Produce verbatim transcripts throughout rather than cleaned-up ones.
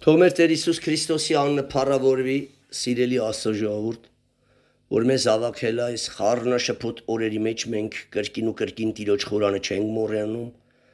Թող մեր Տեր Հիսուս Քրիստոսի անունը փառավորվի, սիրելի Աստծո ժողովուրդ, որ մեզ հավաքել է այս խառնաշփոթ օրերի մեջ մենք կրկին ու կրկին Տիրոջ խորանը չենք մոռանում,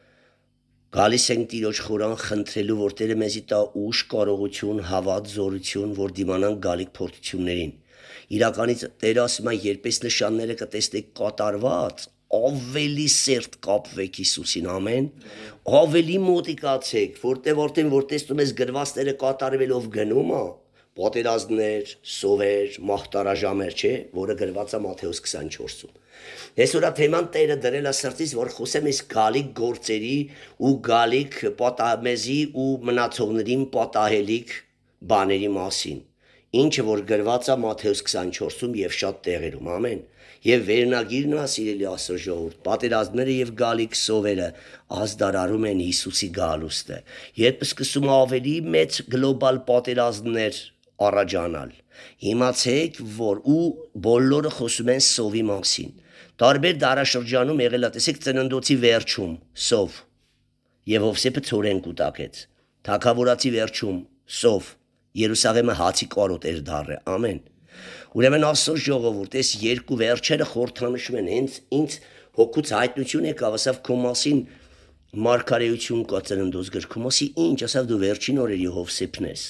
գալիս ենք Տիրոջ խորան խնդրելու, որ Տերը մեզի տա ուժ, կարողություն, հավատ, զորություն, որ դիմանանք գալիք փորձություններին։ Իրականից Տերը ասում է, երբ այս նշանները կտեսնեք կատարված, ավելի սերտ կապվեք Հիսուսին, ամեն, ավելի մոտիկացեք, որտեղ որտեղ որ տեսնում ես գրվածները կատարվելով գնում է, պատերազմներ, սովեր, մահտարաժամեր, չէ, որը գրված է Մատթեոս քսանչորսում։ Այսօր թեման Տերը դրել է սրտից, որ խոսեմ այս գալիք գործերի ու գալիք պատահմեզի ու մնացողներին պատահելիք բաների մասին, ինչը որ գրված է Մատթեոս քսանչորսում եւ շատ տեղերում, ամեն։ Եվ վերնագիրն է, սիրելի Աստծո ժողովուրդ, պատերազմները եւ գալիք սովերը ազդարարում են Հիսուսի գալուստը։ Երբ սկսում ավելի մեծ գլոբալ պատերազմներ առաջանալ, իմացեք, որ ու բոլորը խոսում են սովի մասին։ Տարբեր դարաշրջանում եղել է, տեսեք, ծննդոցի վերջում սով եւ Հովսեփը ցորեն կուտակեց։ Թագավորացի վերջում սով Երուսաղեմը հացի կարոտ էր դառը, ամեն։ Ուրեմն Աստծո ժողովուրդ, այս երկու վերջերը խորհրդանշում են, հենց ինձ հոգուց հայտնություն եկավ, ասավ քո մասին մարգարեություն կա ծննդոց գրքում, ասի ինչ, ասավ դու վերջին օրերի Հովսեփն ես։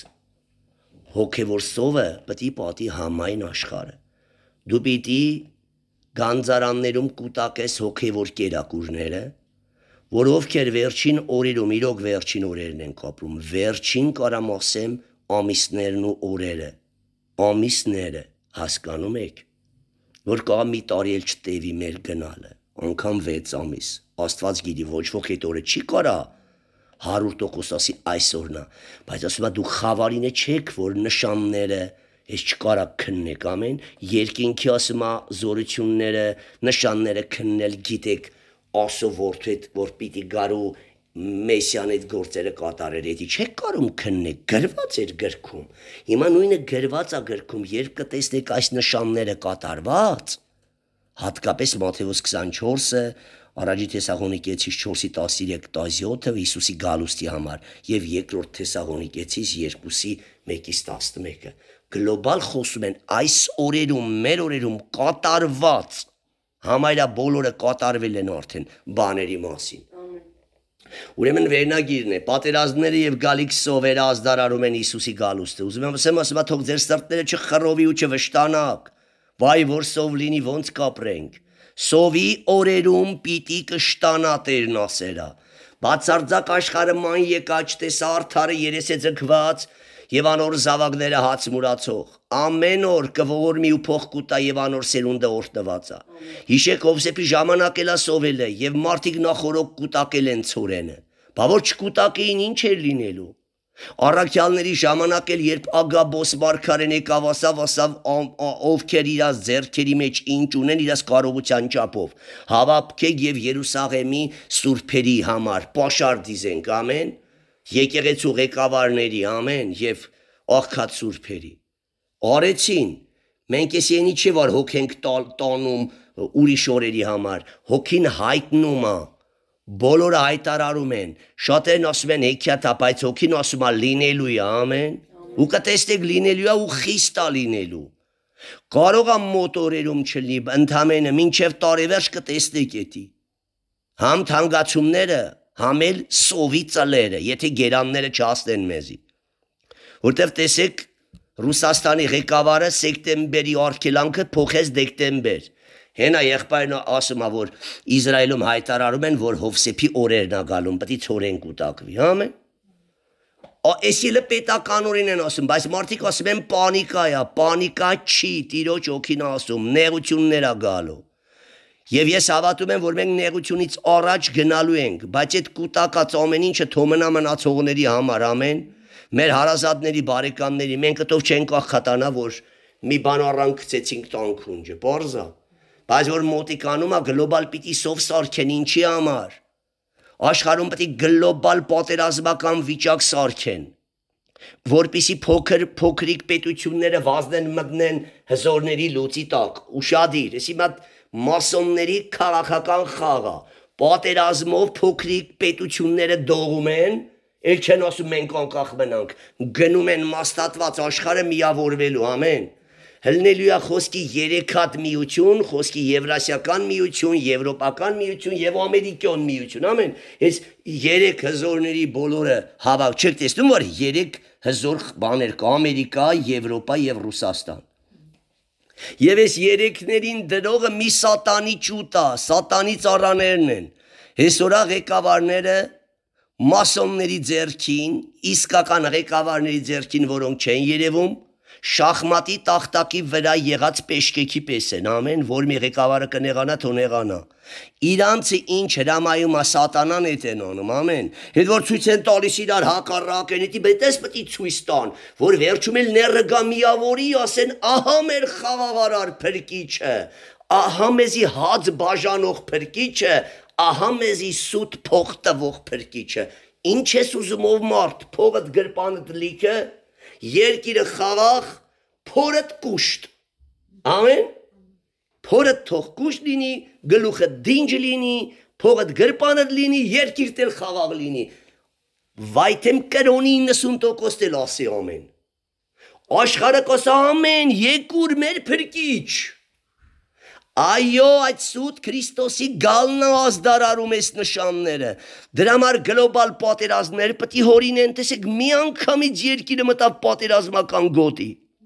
Հոգևոր սովը պետք է պատի համայն աշխարհը։ Դու պիտի գանձարաններում կուտակես հոգևոր կերակուրները, որ ովքեր վերջին օրերում, իրոք վերջին օրերն են կապրում, վերջին կարամ ասեմ ամիսներն ու օրերը, ամիսները հասկանում եք, որ կա մի տարի էլ չտևի մեր գնալը, անգամ վեց ամիս, Աստված գիտի, ոչ ոք այդ օրը չի կարա հարյուր տոկոս ասի այսօրն է, բայց ասում է դու խավարինը չեք, որ նշանները ես չկարա քննեք, ամեն, երկինքի ասում է զորությունները, նշանները քննել գիտեք, Աստծո որդու հետ, որ պիտի գարու Մեսիան այդ գործերը կատարեր, էդի չեք կարում քննեք, գրված էր գրքում։ Հիմա նույնը գրված է գրքում, երբ կտեսնեք այս նշանները կատարված, հատկապես Մատթեոս քսանչորսը, առաջի Թեսաղոնիկեցիս չորսի տասներեք տասնյոթը Հիսուսի գալուստի համար եւ երկրորդ Թեսաղոնիկեցիս երկուսի մեկից տասնմեկը։ Գլոբալ խոսում են այս օրերում, մեր օրերում կատարված, համարյա բոլորը կատարվել են արդեն բաների մասին։ Ուրեմն վերնագիրն է, պատերազմները եւ գալիք սովերը ազդարարում են Հիսուսի գալուստը։ Ուզում եմ ասեմ, ասում եմ, թող ձեր սրտները չխռովի ու չվշտանաք։ Վայ որ սով լինի, ոնց կապրենք։ Սովի օրերում պիտի կշտանա Տերն ասերա։ Բացարձակ աշխարհը ման եկած տեսա արդարը երես է ձգված եւ անոր զավակները հաց մուրացող։ Ամեն օր կողորմի ու փող կուտա եւ անոր սերունդը օրտնված է։ Հիշեք Հովսեփի ժամանակ էլա սովել է եւ մարդիկ նախորոք կուտակել են ցորենը։ Բա որ չկուտակեին ինչ էր լինելու։ Առաքյալների ժամանակ էլ երբ Ագաբոս մարգարեն եկավ, ասավ, ասավ ովքեր իրաց ձեռքերի մեջ ինչ ունեն իրաց կարողության չափով, հավատքեք եւ Երուսաղեմի սուրբերի համար պաշար դիզենք, ամեն, եկեղեցու ղեկավարների, ամեն, եւ աղքատ սուրբերի։ Արեցին, մենք էս ենի չէ որ հոգ ենք տանում ուրիշ օրերի համար, հոգին հայտնում է, բոլորը հայտարարում են, շատերն ասում են հեքիաթա, բայց հոգին ասում է լինելու է, ամեն, ու կտեսնեք լինելու է ու խիստ է լինելու։ Կարող է մոտ օրերում չլինի, ընդամենը մինչև տարեվերջ կտեսնեք էդի։ Համ թանկացումները, համ էլ սովի ծլերը, եթե գերանները չհասնեն մեզի։ Որտեվ տեսեք Ռուսաստանի ղեկավարը սեպտեմբերի արգելանքը փոխեց դեկտեմբեր։ Հենա եղբայրն ասում է, որ Իսրայելում հայտարարում են, որ Հովսեփի օրերն է գալու, պետք է ցորեն կուտակվի, ամեն։ Այս ելը պետականորեն են ասում, բայց մարդիկ ասում են պանիկա է, պանիկա չի, Տիրոջ օքին ասում, նեղություններ է գալու։ Եվ ես հավատում եմ, որ մենք նեղությունից առաջ գնալու ենք, բայց այդ կուտակած ամեն ինչը թոմնա մնացողների համար, ամեն։ Մեր հարազատների, բարեկամների, մենք ըտով չենք աղքատանա, որ մի բան առանք գցեցինք տանկունջը, պարզա, բայց որ մոտիկանում է գլոբալ պիտի սով սարքեն ինչի համար, աշխարհում պետք է գլոբալ պատերազմական վիճակ սարքեն, որպիսի փոքր փոքրիկ պետությունները վազնեն մտնեն հզորների լուծի տակ, ուշադիր, էսի մատ մասոնների քաղաքական խաղը, պատերազմով փոքրիկ պետությունները դողում են Էլ չեն ասում մենք անկախ մնանք, գնում են մաստատված աշխարհը միավորվելու, ամեն։ Հլնելույա խոսքի երեք հատ միություն, խոսքի Եվրասիական միություն, Եվրոպական միություն եւ ամերիկյան միություն, ամեն։ Այս երեք հզորների բոլորը հավաք, չեք տեսնում, որ երեք հզոր բաներ կա՝ Ամերիկա, Եվրոպա եւ Ռուսաստան։ Եվ այս երեքներին դրողը մի սատանի ճուտա, սատանի ծառաներն են։ Հեսօրա ղեկավարները մասոնների ձեռքին, իսկական ղեկավարների ձեռքին, որոնք չեն երևում, շախմատի տախտակի վրա եղած պեշկեքի պես են, ամեն, որ մի ղեկավարը կնեղանա, թո նեղանա։ Իրանցը ինչ հրամայում է սատանան էդ են անում, ամեն։ Հետ որ ցույց են տալիս իրար հակառակ են, էդի բետես պետք է ցույց տան, որ վերջում էլ ները գա միավորի, ասեն, ահա մեր խաղաղարար փրկիչը, ահա մեզի հաց բաժանող փրկիչը, ահա մեզի սուտ փող տվող փրկիչը։ Ինչ ես ուզում ով մարդ, փողդ գրպանդ լիքը, երկիրը խաղաղ, փորդ կուշտ, ամեն, փորդ թող կուշտ լինի, գլուխը դինջ լինի, փողդ գրպանդ լինի, երկիրտ էլ խաղաղ լինի, վայթեմ կրոնի իննսուն տոկոստ էլ ասի ամեն, աշխարը կոսա ամեն, երկուր մեր փրկիչ, այո, այդ սուտ Քրիստոսի գալն ազդարարում ես նշանները, դրա համար գլոբալ պատերազմներ պետք է հորինեն, տեսեք մի անգամից երկիրը մտավ պատերազմական գոտի,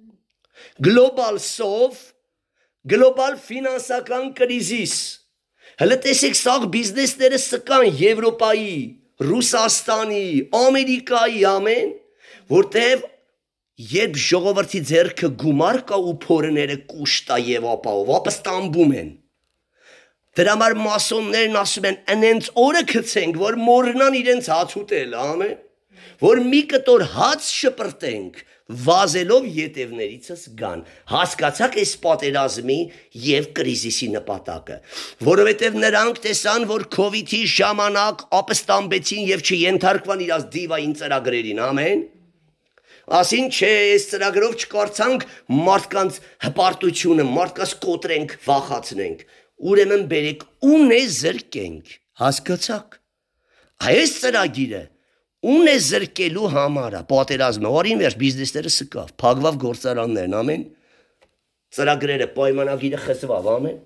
գլոբալ սով, գլոբալ ֆինանսական կրիզիս, հլը տեսեք սաղ բիզնեսները սկան Եվրոպայի, Ռուսաստանի, Ամերիկայի, ամեն, որտև երբ ժողովրդի ձեռքը գումար կա ու փորները կուշտա եւ ապահով, ապստամբում են։ Դրա համար մասոններն ասում են, «Անենց օրը գցենք, որ մորնան իրենց հաց ուտել, ամեն, որ մի կտոր հաց շպրտենք, վազելով ետևներիցս գան»։ Հասկացաք այս պատերազմի եւ կրիզիսի նպատակը, որովհետեւ նրանք տեսան, որ քովիդի ժամանակ ապստամբեցին եւ չենթարկվան իրաց դիվային ծրագրերին, ամեն։ Ասին չէ, այս ծրագրով չկարծանք մարդկանց հպարտությունը, մարդկանց կոտրենք, վախացնենք, ուրեմն բերեք ուն է զրկենք, հասկացաք, այս ծրագիրը ուն է զրկելու համարը, պատերազմը, արին վերջ բիզնեսները սկավ, փակվավ գործարաններն, ամեն, ծրագրերը, պայմանագիրը խզվավ, ամեն,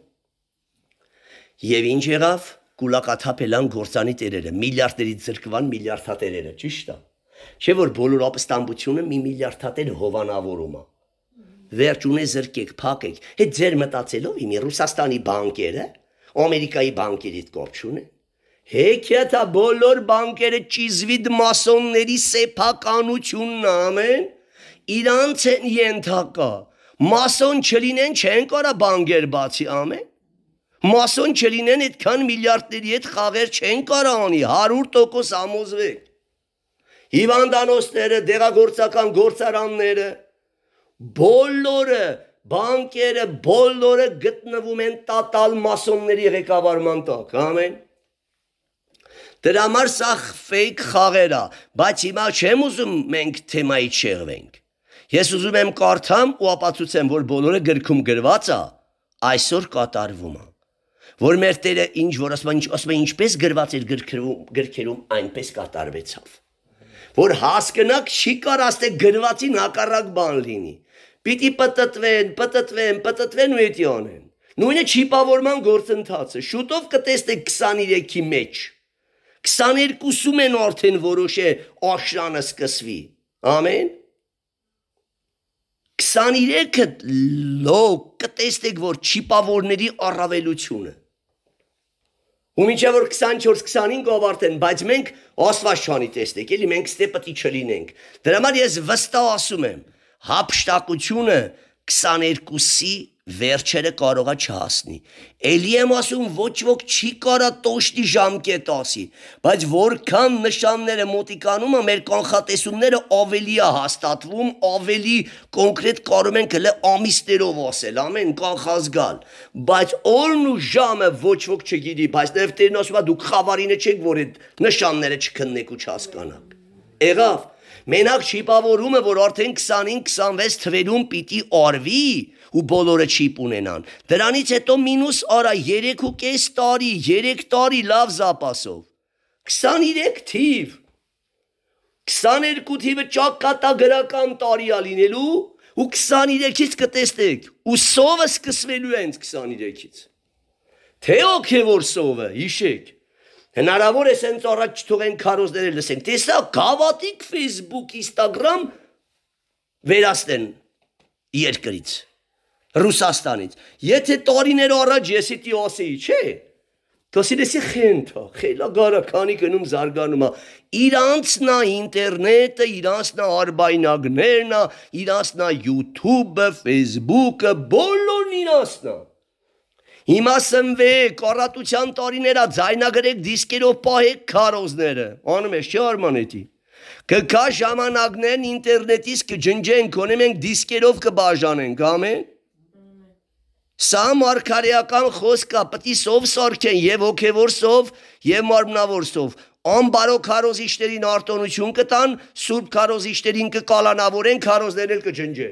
և ինչ եղավ, կուլակաթափելան գործանի տերերը, միլիարդներից զրկվան միլիարդատերերը, ճիշտ է։ Չէ որ բոլոր ապստամբությունը մի միլիարդ հատել հովանավորում է։ Վերջ ունե զրկեք, փակեք, հետ ձեր մտածելով իմի Ռուսաստանի բանկերը, Ամերիկայի բանկերիդ կապ չունեն։ Հեքիաթա բոլոր բանկերը ճիզվիդ մասոնների սեփականությունն ամեն, իրանց են ենթակա, մասոն չլինեն չեն կարա բանկեր բացի ամեն, մասոն չլինեն այդքան միլիարդների հետ խաղեր չեն կարա անի, հարյուր տոկոս ամոզվեք։ Հիվանդանոցները, դեղագործական գործարանները, բոլորը, բանկերը, բոլորը գտնվում են տատալ մասոնների ղեկավարման տակ, ամեն։ Դրա համար սա ֆեյք խաղեր է, բայց հիմա չեմ ուզում մենք թեմայից շեղվենք։ Ես ուզում եմ կարդամ ու ապացուցեմ, որ բոլորը գրքում գրված է, այսօր կատարվում է։ Որ մեր Տերը ինչ որ ասում է, ինչպես գրված էր գրքերում, այնպես կատարվեցավ։ Որ հասկնակ չի կար աստե գրվածին հակառակ բան լինի, պիտի պտտվեն, պտտվեն, պտտվեն ու էդի անեն, նույնը չիպավորման գործընթացը, շուտով կտեսնեք քսաներեքի մեջ, քսաներկուսում են արդեն որոշ է աշրանը սկսվի, ամեն, քսաներեքը լոկ կտեսնեք, որ չիպավորների առավելությունը, ու մինչև որ քսանչորս քսանհինգ ավարտեն, բայց մենք Աստված չանի տեսնեք, էլի մենք ստե պետք չլինենք։ Դրա համար ես վստահ ասում եմ, հափշտակությունը քսաներկուսի վերջերը կարողա չհասնի։ Էլի եմ ասում, ոչ ոք չի կարա տոշտի ժամկետ ասի, բայց որքան նշանները մոտիկանում է, մեր կանխատեսումները ավելի է հաստատվում, ավելի կոնկրետ կարող ենք հլը ամիսներով ասել, ամեն կանխազգալ, բայց օրն ու ժամը ոչ ոք չգիտի, բայց նաև Տերն ասում է դուք խավարինը չեք, որ այդ նշանները չքննեք ու չհասկանաք։ Եղավ, մենակ շիպավորումը, որ արդեն քսանհինգ քսանվեց թվերում պիտի արվի, ու բոլորը չիպ ունենան, դրանից հետո մինուս արա երեք ու կես տարի, երեք տարի լավ զապասով, քսաներեք թիվ, քսաներկու թիվը ճակատագրական տարի է լինելու ու քսաներեքից կտեսնեք ու սովը սկսվելու է հենց քսաներեքից թե օքեվոր սովը հիշեք հնարավոր է սենց առաջ չթողեն քարոզները լսենք տեսա գավաթիկ Facebook Instagram վերացնեն երկրից Ռուսաստանից եթե տարիներ առաջ ես իդի ասեի չէ Կասիլեսի խենթա, խելա գարականի գնում զարգանում է, իրանց նա ինտերնետը, իրանց նա արբայնագներն է, իրանց նա յութուբը, ֆեյսբուկը, բոլորն իրանց նա։ Հիմա սնվեք, առատության տարիներա ձայնագրեք դիսկերով պահեք քարոզները, անում ես չէ արմանետի, կկա ժամանակներն ինտերնետից կջնջենք, կոնեմ ենք դիսկերով կբաժանենք, ամեն Սա մարգարեական խոսք է, պետք է սով սարքեն եւ հոգեվոր սով եւ մարմնավոր սով։ Անբարո քարոզիչներին արտոնություն կտան, սուրբ քարոզիչներին կկալանավորեն, քարոզներն էլ կջնջեն։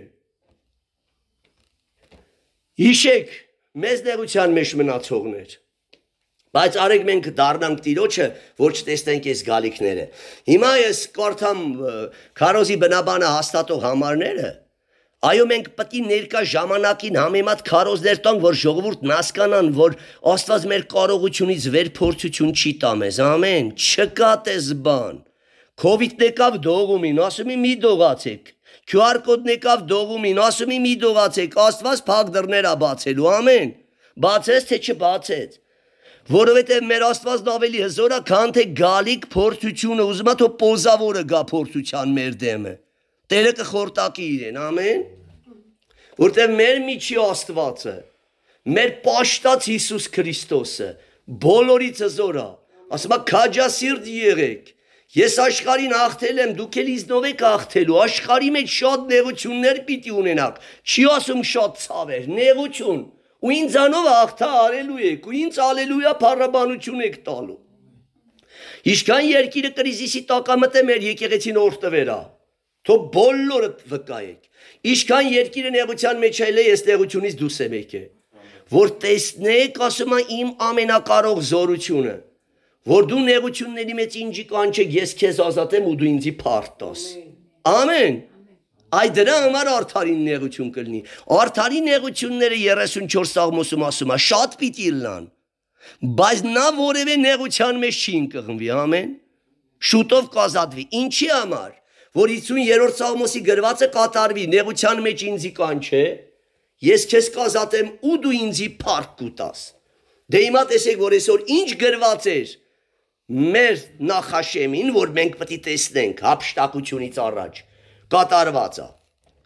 Հիշեք, մեզ նեղության մեջ մնացողներ։ Բայց արեք մենք դառնանք Տիրոջը, որ չտեսնենք այս գալիքները։ Հիմա ես կարդամ քարոզի բնաբանը հաստատող համարները Այո մենք պետք է ներկա ժամանակին համեմատ քարոզներ տանք, որ ժողովուրդն հասկանան, որ Աստված մեր կարողությունից վեր փորձություն չի տա մեզ, ամեն, չկա տես բան։ Քովիդն եկավ դողումին, ասում եմ մի դողացեք։ Q R կոդն եկավ դողումին, ասում եմ մի դողացեք, Աստված փակ դռներ է բացելու, ամեն։ Բացեց թե չբացեց։ Որովհետև մեր Աստվածն ավելի հզոր է, քան թե գալիք փորձությունը, ուզում է թող պոզավորը գա փորձության մեր դեմը։ Տերը կխորտակի իրեն, ամեն, որտեղ մեր միջի Աստվածը, մեր պաշտած Հիսուս Քրիստոսը, բոլորից հզոր է, ասում է քաջասիրտ եղեք, ես աշխարհին հաղթել եմ, դուք էլ իզնով եք հաղթելու, աշխարհի մեջ շատ նեղություններ պիտի ունենաք, չի ասում շատ ցավեր, նեղություն, ու ինձանով հաղթա արելու եք, ու ինձ ալելույա փառաբանություն եք տալու։ Ինչքան երկիրը կրիզիսի տակամտ է մեր եկեղեցին օրտվերա Թող բոլորը վկայեք, ինչքան երկիրը նեղության մեջ այլ է, ես նեղությունից դուրս եմ եկել, որ տեսնեք, ասում է իմ ամենակարող զորությունը, որ դու նեղությունների մեջ ինջի կանչեք, ես քեզ ազատեմ ու դու ինձի փառք տաս։ Ամեն։ Այ դրա համար արդարին նեղություն կլինի։ Արդարի նեղությունները երեսունչորս Սաղմոսում ասում է, շատ պիտի լան, բայց նա որևէ նեղության մեջ չի ընկղմվի, ամեն։ Շուտով կազատվի, ինչի համար որ հիսուներորդ Սաղմոսի գրվածը կատարվի, նեղության մեջ ինձի կանչե, ես քեզ կազատեմ ու դու ինձի փառք կուտաս։ Դե հիմա տեսեք, որ այսօր ինչ գրված էր մեր նախաշեմին, որ մենք պետք է տեսնենք հափշտակությունից առաջ, կատարված է։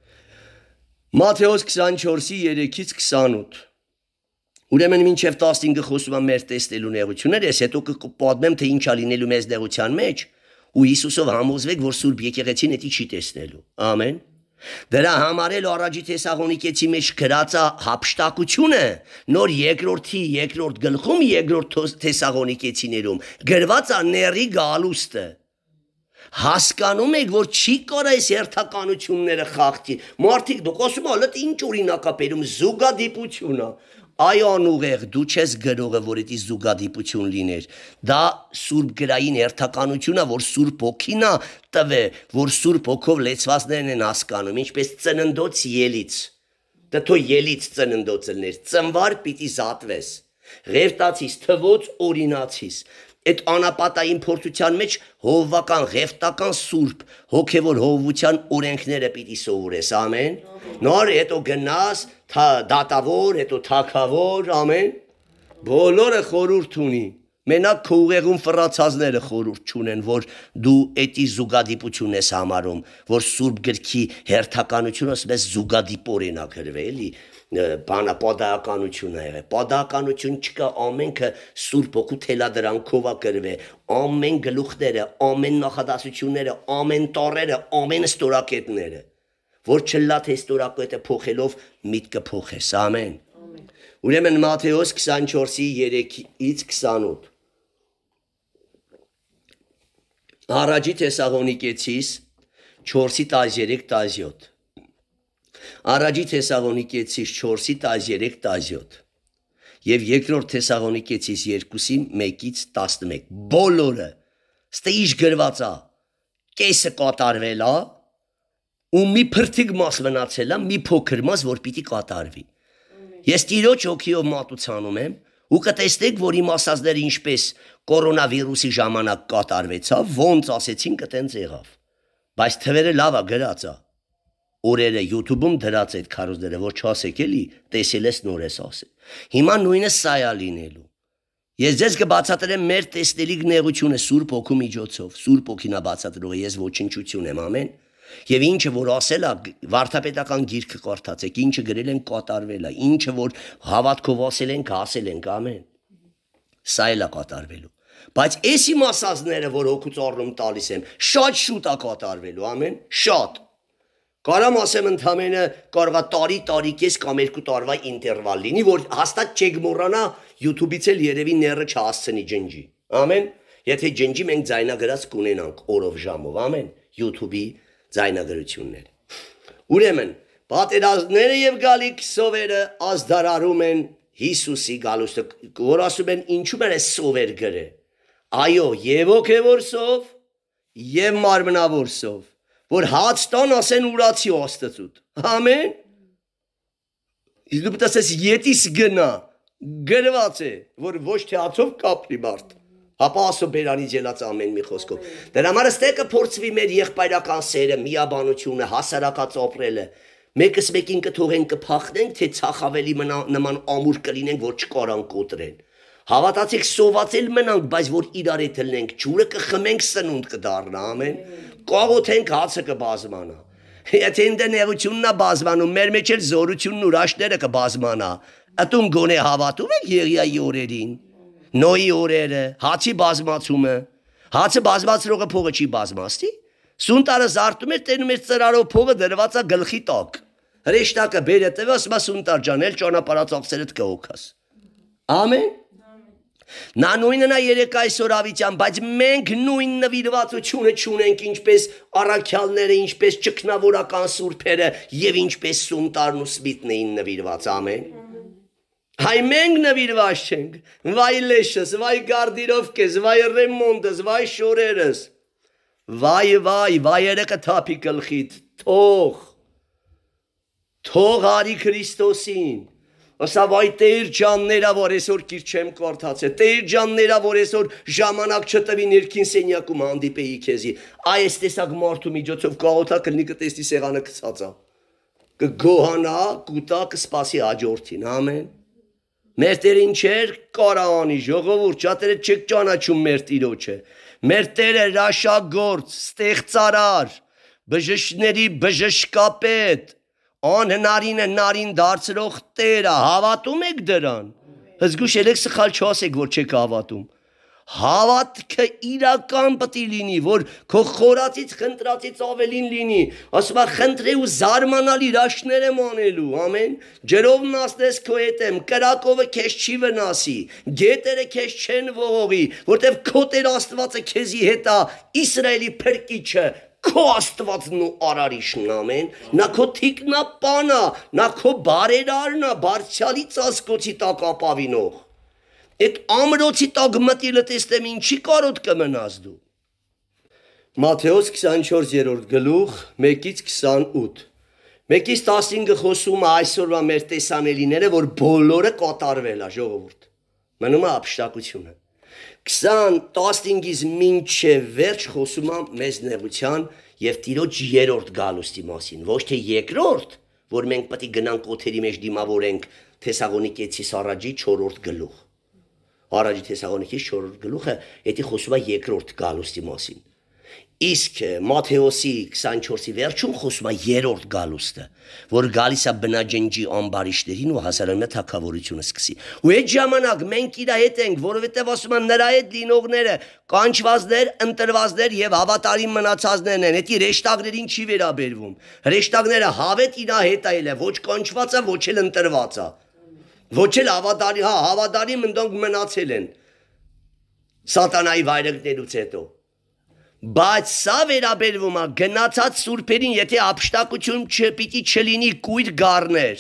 Մատթեոս քսանչորսի երեքից քսանութ։ Ուրեմն մինչև տասնհինգը խոսում է մեր տեսնելու նեղությունները, ես հետո կպատմեմ, թե ինչ է լինելու մեզ նեղության մեջ ու Հիսուսով համոզվեք, որ Սուրբ եկեղեցին էդի չի տեսնելու, ամեն, դրա համար էլ առաջի Թեսաղոնիկեցի մեջ գրած է հափշտակությունը, նոր երկրորդի երկրորդ գլխում, երկրորդ Թեսաղոնիկեցիներում, գրված է ների գալուստը, հասկանում եք, որ չի կարա այս հերթականությունները խախտի, մարդիկ դուք ասում ա, լտ ինչ օրինակ ա բերում, զուգադիպությունը, Այ անուղեղ, դու չես գրողը, որ էդի զուգադիպություն լիներ, դա սուրբ գրային հերթականություն է, որ սուրբ հոգին է տվե, որ սուրբ հոգով լեցվածներն են հասկանում, ինչպես ծննդոց ելից, դա թո ելից ծննդոց լներ, ծնվար պիտի զատվես, ղևտացիս, թվոց օրինացիս, այդ անապատային փորձության մեջ հովվական, ղևտական սուրբ, հոգևոր հովվության օրենքները պիտի սովորես, ամեն, նոր հետո գնաս, դատավոր, հետո թագավոր, ամեն, բոլորը խորհուրդ ունի, մենակ քո ուղեղում ֆռացածները խորհուրդ չունեն, որ դու էդի զուգադիպություն ես համարում, որ սուրբ գրքի հերթականությունը ասես զուգադիպորեն է գրվել, էլի, բանա պատահականություն է եղել, պատահականություն չկա, ամենքը սուրբ հոգու թելադրանքով է գրվել, ամեն գլուխները, ամեն նախադասությունները, ամեն տառերը, ամեն ստորակետները, որ չլա թե ստորակետը փոխելով միտքը փոխես, ամեն։ Ուրեմն Մատթեոս քսանչորսի երեքից քսանութ։ Առաջի Թեսաղոնիկեցիս չորսի տասներեք տասնյոթ։ Առաջի Թեսաղոնիկեցիս չորսի տասներեք տասնյոթ եւ երկրորդ Թեսաղոնիկեցիս երկուսի մեկից տասնմեկ բոլորը ստե ինչ գրված է կեսը կատարվել է, ու մի փրթիկ մաս մնացել է, մի փոքր մաս, որ պիտի կատարվի։ Ես Տիրոջ հոգիով մատուցանում եմ, ու կտեսնեք, որ իմ ասածները ինչպես կորոնավիրուսի ժամանակ կատարվեցավ, ոնց ասեցին կտենց եղավ։ Բայց թվերը լավ է գրած է։ Օրերը YouTube-ում դրած այդ քարոզները, որ չասեք էլի, տեսել ես նոր ես ասել։ Հիմա նույնը սա է լինելու։ Ես ձեզ կբացատրեմ մեր տեսնելիք նեղությունը Սուրբ Հոգու միջոցով, Սուրբ Հոգին է բացատրողը, ես ոչնչություն եմ, ամեն։ Եվ ինչը որ ասել է, վարդապետական գիրքը կարդացեք, ինչը գրել են կատարվել է, ինչը որ հավատքով ասել ենք, ասել ենք, ամեն։ Սա էլ է կատարվելու։ Բայց այս իմ ասածները, որ հոգուց առնում տալիս եմ, շատ շուտ է կատարվելու, ամեն, շատ։ Կարամ ասեմ ընդամենը կարող է տարի, տարի կես կամ երկու տարվա ինտերվալ լինի, որ հաստատ չեք մոռանա YouTube-ից էլ երևի ները չհասցնի ջնջի, ամեն։ Եթե ջնջի մենք ձայնագրած կունենանք օրով ժամով, ամեն, YouTube-ի ձայնագրություններ։ Ուրեմն, պատերազմները եւ գալիք սովերը ազդարարում են Հիսուսի գալուստը, որ ասում են ինչու մեր է սովեր գրե։ Այո, եւ ոգևոր սով, եւ մարմնավոր սով, որ հաց տան ասեն ուրացի Աստծուց։ Ամեն։ Իսկ դու պիտի ետիս գնա, գրված է, որ ոչ թե հացով կապրի մարդ։ Հապա ասո բերանից ելած ամեն մի խոսքով։ Դրա համար ստե կփորձվի մեր եղբայրական սերը, միաբանությունը, հասարակած ապրելը։ Մեկս մեկին կթողենք կփախնենք, թե ցախավելի նման ամուր կլինենք, որ չկարան կոտրեն։ Հավատացեք սովածել մնանք, բայց որ իրար հետ լնենք, ջուրը կխմենք սնունդ կդառնա, ամեն։ Կաղոթենք հացը կբազմանա։ Եթե ինձ նեղությունն է բազմանում, մեր մեջ էլ զորությունն ուրաշները կբազմանա։ Ատում գոնե հավատում եք Եղիայի օրերին։ Նոյի օրերը, հացի բազմացումը, հացը բազմացրողը փողը չի բազմացնի, սունտարը զարտում էր, տենում էր ծրարով փողը դրված է գլխի տակ, հրեշտակը բերը տվի, ասում է սունտար ջան, էլ ճանապարհած ափսերդ կհոգաս, ամեն, նա նույնն է երեք այսօր ավիճան, բայց մենք նույն նվիրվածությունը չունենք, ինչպես առաքյալները, ինչպես ճգնավորական սուրբերը և ինչպես սունտարն ու սմիթն էին նվիրված, ամեն, հայ մենք նվիրված չենք, վայ լեշս, վայ գարդիրովկես, վայ ռեմոնդս, վայ շորերս, վայ վայ, վայերը կթապի գլխիդ, թող, թող արի Քրիստոսին, ասա վայ Տեր ջաններա, որ այսօր կիր չեմ կարդացե, Տեր ջաններա, որ այսօր ժամանակ չտվի ներքին սենյակում հանդիպեի քեզի, այս տեսակ մարդու միջոցով կաղոթա կլինի կտեսնի սեղանը գցածա, կգոհանա, կուտա, կսպասի հաջորդին, ամեն։ Մեր Տերը ինչեր կարանի ժողովուրդ, շատերը չեք ճանաչում մեր Տիրոջը։ Մեր Տերը հրաշագործ, ստեղծարար, բժշկների բժշկապետ, անհնարինը նարին դարձրող Տերը, հավատում եք դրան։ Հզգուշ ելեք սխալ չասեք, որ չեք հավատում։ Հավատքը իրական պիտի լինի, որ քո խորացից խնդրածից ավելին լինի, ասում է խնդրե ու զարմանալ իրաշներ եմ անելու, ամեն, ջրովն ասնես քո հետ եմ, կրակովը քեզ չի վնասի, գետերը քեզ չեն ողողի, որտև քո Տեր Աստվածը քեզի հետ է, Իսրայելի փրկիչը, քո Աստվածն ու արարիչն, ամեն, նա քո թիկնապանն է, նա քո բարերարն է, բարձրալի ծածկոցի տակ ապավինող։ Այդ ամրոցի տակ մտիլը տեսնեմ ինչի կարոտ կմնաս դու։ Մատթեոս քսանչորսերորդ գլուխ մեկից քսանութ։ Մեկից տասնինը խոսում է այսօրվա մեր տեսանելիները, որ բոլորը կատարվել է ժողովուրդ։ Մնում է ապշտակությունը։ քսան տասնինից մինչև վերջ խոսում է մեզ նեղության եւ Տիրոջ երրորդ գալուստի մասին, ոչ թե երկրորդ, որ մենք պետք է գնանք օթերի մեջ դիմավորենք Թեսաղոնիկեցիս առաջի չորրորդ գլուխ։ Առաջի Թեսաղոնիկիս չորրորդ գլուխը էդի խոսում է երկրորդ գալուստի մասին։ Իսկ Մատթեոսի քսանչորսի վերջում խոսում է երրորդ գալուստը, որ գալիս է բնաջնջի ամբարիշտերին ու հասարակական թագավորությունը սկսի։ Ու այդ ժամանակ մենք իր հետ ենք, որովհետև ասում են նրա հետ լինողները կանչվածներ, ընտրվածներ եւ հավատարիմ մնացածներն են։ Էդի հրեշտակներին չի վերաբերվում։ Հրեշտակները հավետ իր հետ այլ է, ոչ կանչվածը, ոչ էլ ընտրվածը։ Ոչ էլ հավատարիմ, հա, հավատարիմ ընդոնք մնացել են սատանայի վայրկներուց հետո։ Բայց սա վերաբերվում է գնացած սուրբերին, եթե ապշտակություն չպիտի չլինի կույր գառներ,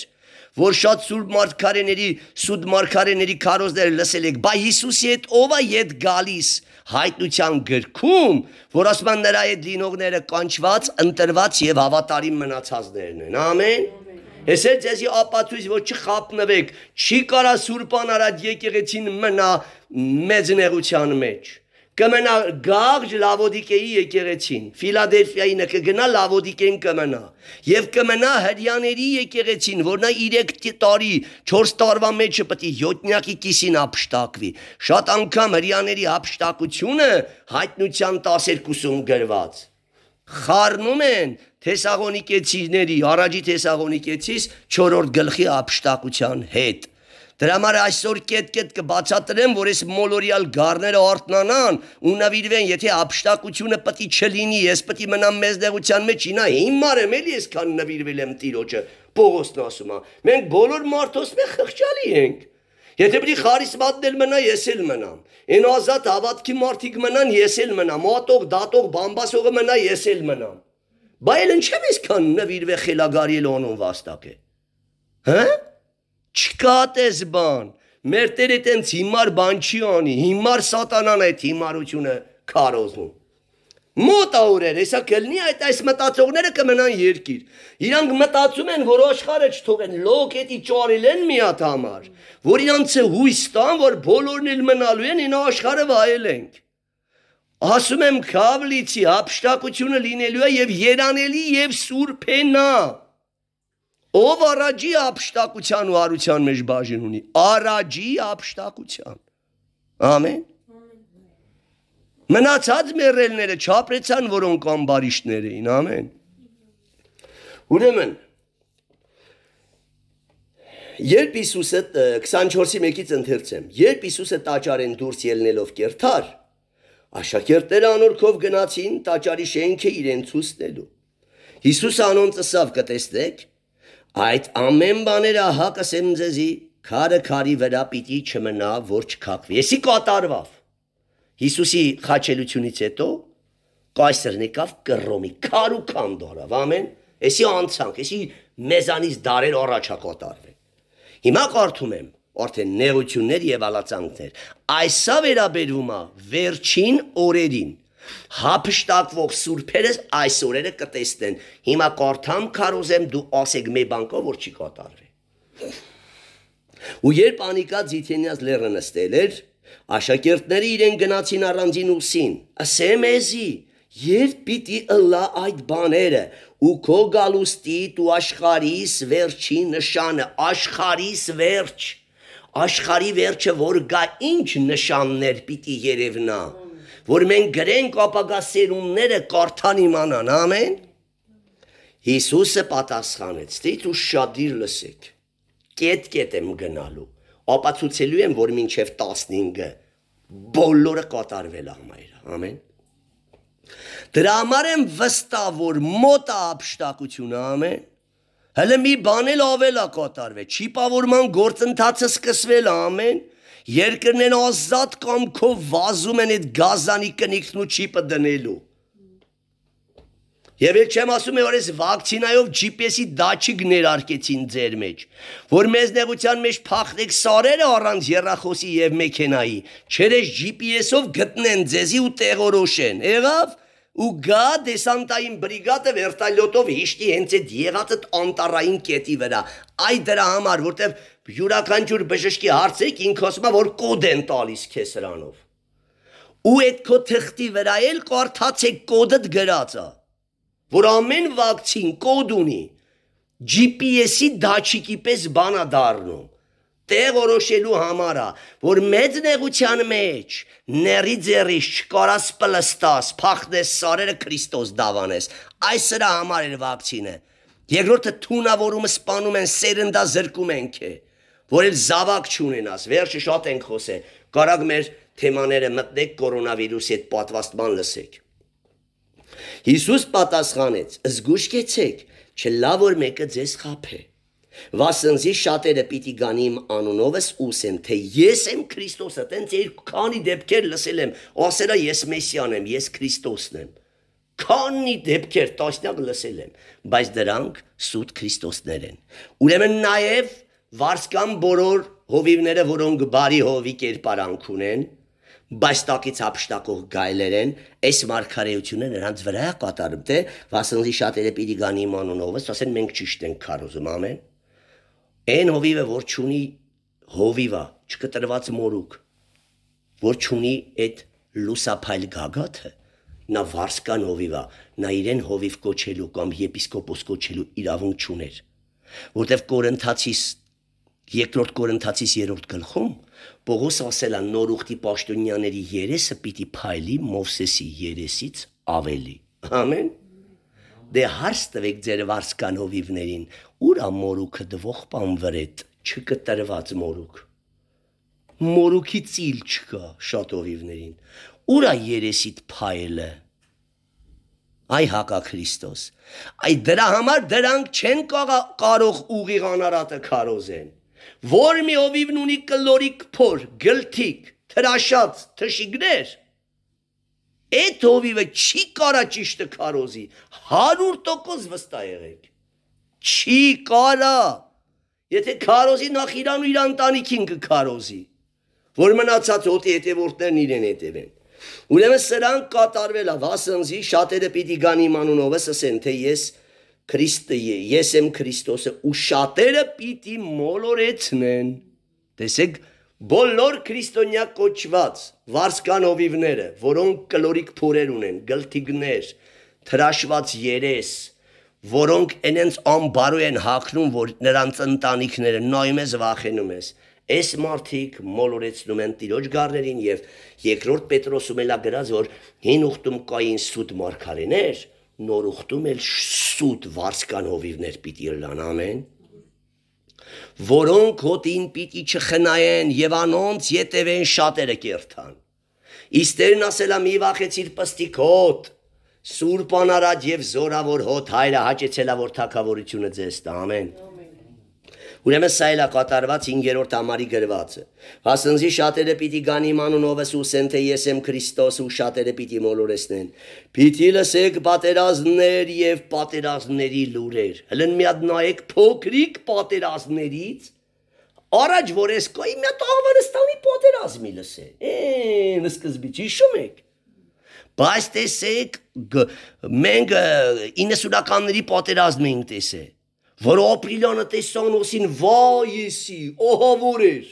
որ շատ սուրբ մարգարեների, սուտ մարգարեների քարոզները լսել եք, բա Հիսուսի հետ ով է ետ գալիս հայտնության գրքում, որ ասում են նրա հետ լինողները կանչված, ընտրված եւ հավատարիմ մնացածներն են։ Ամեն։ Ես էլ ձեզի ապացույց, որ չխապնվեք, չի կարա Սուրբան արած եկեղեցին մնա մեծ նեղության մեջ։ Կմնա Գաղջ Լավոդիկեի եկեղեցին, Ֆիլադելֆիայինը կգնա Լավոդիկեն կմնա, եւ կմնա հրյաների եկեղեցին, որ նա երեք տարի, չորս տարվա մեջը պետք է յոթնյակի կիսին ապշտակվի։ Շատ անգամ հրյաների ապշտակությունը հայտնության տասներկուսում գրված։ Խառնում են Թեսաղոնիկեցիների, առաջի Թեսաղոնիկեցիս չորրորդ գլխի ապշտակության հետ։ Դրա համար այսօր կետ-կետ կբացատրեմ, որ այս մոլորյալ գառները արթնանան ու նվիրվեն, եթե ապշտակությունը պետք է չլինի, ես պետք է մնամ մեզնեղության մեջ, ինա հիմար եմ էլի այսքան նվիրվել եմ Տիրոջը, Պողոսն ասում է։ Մենք բոլոր մարդոս մենք խղճալի ենք։ Եթե պետք է խարիսմատն էլ մնա, ես էլ մնամ։ Այն ազատ հավատքի մարդիկ մնան, ես էլ մնամ։ Մատող, դատող, բամբասողը մնա, ես էլ մնամ։ Բա էլ ինչեմ այսքան նվիրվե խելագարի լոնուն վաստակ է։ Հա՞։ Չկա տես բան, մեր Տերը տենց հիմար բան չի անի, հիմար սատանան այդ հիմարությունը քարոզում։ Մոտ օրեր, հեսա կլինի այդ այս մտածողները կմնան երկիր։ Իրանք մտածում են, որ աշխարհը չթողեն, լոկետի ճարել են մի հատ համար, որ իրանցը հույս տան, որ բոլորն էլ մնալու են, ինա աշխարհը վայելենք։ Ասում եմ քավլիցի ապշտակությունը լինելու է եւ երանելի եւ սուրբ է նա։ Ով առաջի ապշտակության ու արության մեջ բաժին ունի, առաջի ապշտակության, ամեն, մնացած մերելները չապրեցան, որոնք ամբարիշտներ էին, ամեն, ուրեմն, երբ Իսուսը, քսանչորսի մեկից ընթերցեմ, երբ Իսուսը տաճարեն դուրս ելնելով կերթար, աշակերտները անորքով գնացին տաճարի շենքը իրեն ցույց տալու, Հիսուսը անոնց ասավ կտեսնեք, այդ ամեն բաները ահա կասեմ ձեզի, քարը քարի վրա պիտի չմնա, որ չքակվի։ Եսի կատարվավ։ Հիսուսի խաչելությունից հետո կայսրն եկավ կռոմի, քար ու քանդ արավ, ամեն։ Եսի անցանք, եսի մեզանից դարեր առաջ կատարվել։ Հիմա կարդում եմ արդեն նեղություններ եւ ալացանքներ։ Այսա վերաբերում է վերջին օրերին։ Հափշտակվող սուրբերս այս օրերը կտեսնեն։ Հիմա կարդամ քարոզեմ դու ասեք մի բանկով որ չի կատարվի։ Ու երբ Անիկա Ձիթենյաց լեռը նստել էր, աշակերտները իրեն գնացին առանձին ուսին։ Ասեմ էզի, երբ պիտի ըլլա այդ բաները, ու քո գալուստիդ ու աշխարհիս վերջի նշանը, աշխարհիս վերջ, աշխարհի վերջը որ գա ինչ նշաններ պիտի երևնա։ Որ մենք գրենք ապագա սերունդները կարդան իմանան, ամեն։ Հիսուսը պատասխանեց, դիտ ու շադիր լսեք, կետ-կետ եմ գնալու, ապացուցելու եմ, որ մինչև տասնհինգը բոլորը կատարվել ամայրը, ամեն։ Դրա համար եմ վստահ, որ մոտ է ապշտակությունը, ամեն։ Հələ մի բան էլ ավել է կատարվել, չի պավորման գործընթացը սկսվել, ամեն։ Երկրներն ազատ կամքով վազում են այդ գազանի կնիքն ու չիպը դնելու։ Եվ էլ չեմ ասում է, որ ես վակցինայով ջի պի էսի դաչիկ ներարկեցին ձեր մեջ, որ մեզ նեղության մեջ փախնեք սարերը առանց եռախոսի եւ մեքենայի, չեր ես ջի պի էսով գտնեն ձեզի ու տեղորոշեն, եղավ, ու գա դեսանտային բրիգադը վերտալյոտով հիշտի հենց այդ եղածը անտարային կետի վրա, այ դրա համար, որտեվ յուրաքանչյուր բժշկի հարցեք ինքը ասում է, որ կոդ են տալիս քեզ սրանով, ու այդ քո թղթի վրա էլ կարդացեք կոդդ գրած է, որ ամեն վակցին կոդ ունի, ջի պի էսի դաչիկի պես բան է դառնում, տեղորոշելու համար է, որ մեծ նեղության մեջ ների ձեռից չկարաս պլստաս, փախնես սարերը Քրիստոս դավանես, այս սրա համար էր վակցինը, երկրորդը թունավորումը սպանում են, սերնդա զրկում են քե, որ էլ զավակ չունենաս, վերջը շատ ենք խոսել, կարակ մեր թեմաները մտնեք կորոնավիրուսի հետ պատվաստման լսեք։ Հիսուս պատասխանեց, զգուշ կեցեք, չլա որ մեկը ձեզ խաբե, վասնզի շատերը պիտի գան իմ անունովս ուսեն, թե ես եմ Քրիստոսը, տենց երկու քանի դեպքեր լսել եմ, ասելա ես Մեսիան եմ, ես Քրիստոսն եմ, քանի դեպքեր տասնյակ լսել եմ, բայց դրանք սուտ Քրիստոսներ են։ Ուրեմն նաև վարսկան բոլոր հովիվները, որոնք բարի հովի կերպարանք ունեն, բայց տակից հափշտակող գայլեր են, այս մարգարեությունը նրանց վրա է կատարում, թե վասնզի շատերը պիտի գան իմանունովս, ասեն մենք ճիշտ ենք քարոզում, ամեն։ Այն հովիվը, որ չունի հովիվա, չկտրված մորուք, որ չունի այդ լուսափայլ գագաթը, նա վարսկան հովիվա, նա իրեն հովիվ կոչելու կամ եպիսկոպոս կոչելու իրավունք չուներ, որտև Կորինթացիս երկրորդ Կորինթացիս երրորդ գլխում Պողոս ասել է նոր ուխտի պաշտոնյաների երեսը պիտի փայլի Մովսեսի երեսից ավելի։ Ամեն։ Դե հարց տվեք ձեր վարսկան հովիվներին, ուր է մորուքը դվող բան վրետ, չկտրված մորուք։ Մորուքի ծիլ չկա շատ հովիվներին։ Ուր է երեսիդ փայլը։ Այ հակա Քրիստոս։ Այ դրա համար դրանք չեն կարող ուղիղ անարատը քարոզեն։ Որ մի հովիվն ունի կլորիկ փոր, գլթիկ, թրաշած թշիկներ, այդ հովիվը չի կարա ճիշտը քարոզի, հարյուր տոկոս վստահ եղեք։ Չի կարա։ Եթե քարոզի նախ իրան ու իր ընտանիքին կքարոզի, որ մնացած հոտի հետևորդներն իրեն հետևեն։ Ուրեմն սրանք կատարվել է, վասնզի շատերը պիտի գան իմանունովս ասեն, թե ես Քրիստը ես եմ Քրիստոսը ու շատերը պիտի մոլորեցնեն։ Տեսեք, բոլոր քրիստոնյա կոչված վարսկան հովիվները, որոնք կլորիկ փորեր ունեն, գլթիկներ, թրաշված երես, որոնք այնենց ամբարու են հագնում, որ նրանց ընտանիքները նայում ես վախենում ես։ Այս մարդիկ մոլորեցնում են Տիրոջ գառներին եւ երկրորդ Պետրոսում էլ է գրած, որ հին ուխտում կային սուտ մարգարեներ, նոր ուխտում էլ սուտ վարսկան հովիվներ պիտի լան, ամեն, որոնք հոտին պիտի չխնայեն եւ անոնց ետևեն շատերը կերթան։ Իստերն ասելա մի վախեցիր պստիկ հոտ, սուրբ անարատ եւ զորավոր հոտ հայրը հաճեցելա որ թագավորությունը ձեզ տա, ամեն։ Ուրեմն սա էլ է կատարված հինգերորդ համարի գրվածը։ Վասնզի շատերը պիտի գան իմանունովս ուսեն, թե ես եմ Քրիստոս ու շատերը պիտի մոլորեցնեն։ Պիտի լսեք պատերազմներ եւ պատերազմների լուրեր։ Հլն մի հատ նայեք փոքրիկ պատերազմներից, առաջ որ ես կայի մի հատ Աֆղանստանի պատերազմի լսե։ Էն սկզբից հիշում եք։ Բայց տեսեք, մենք իննսունականների պատերազմը ենք տեսել, որ ապրիլյանը տեսանոսին վայ եսի, օհավոր էր,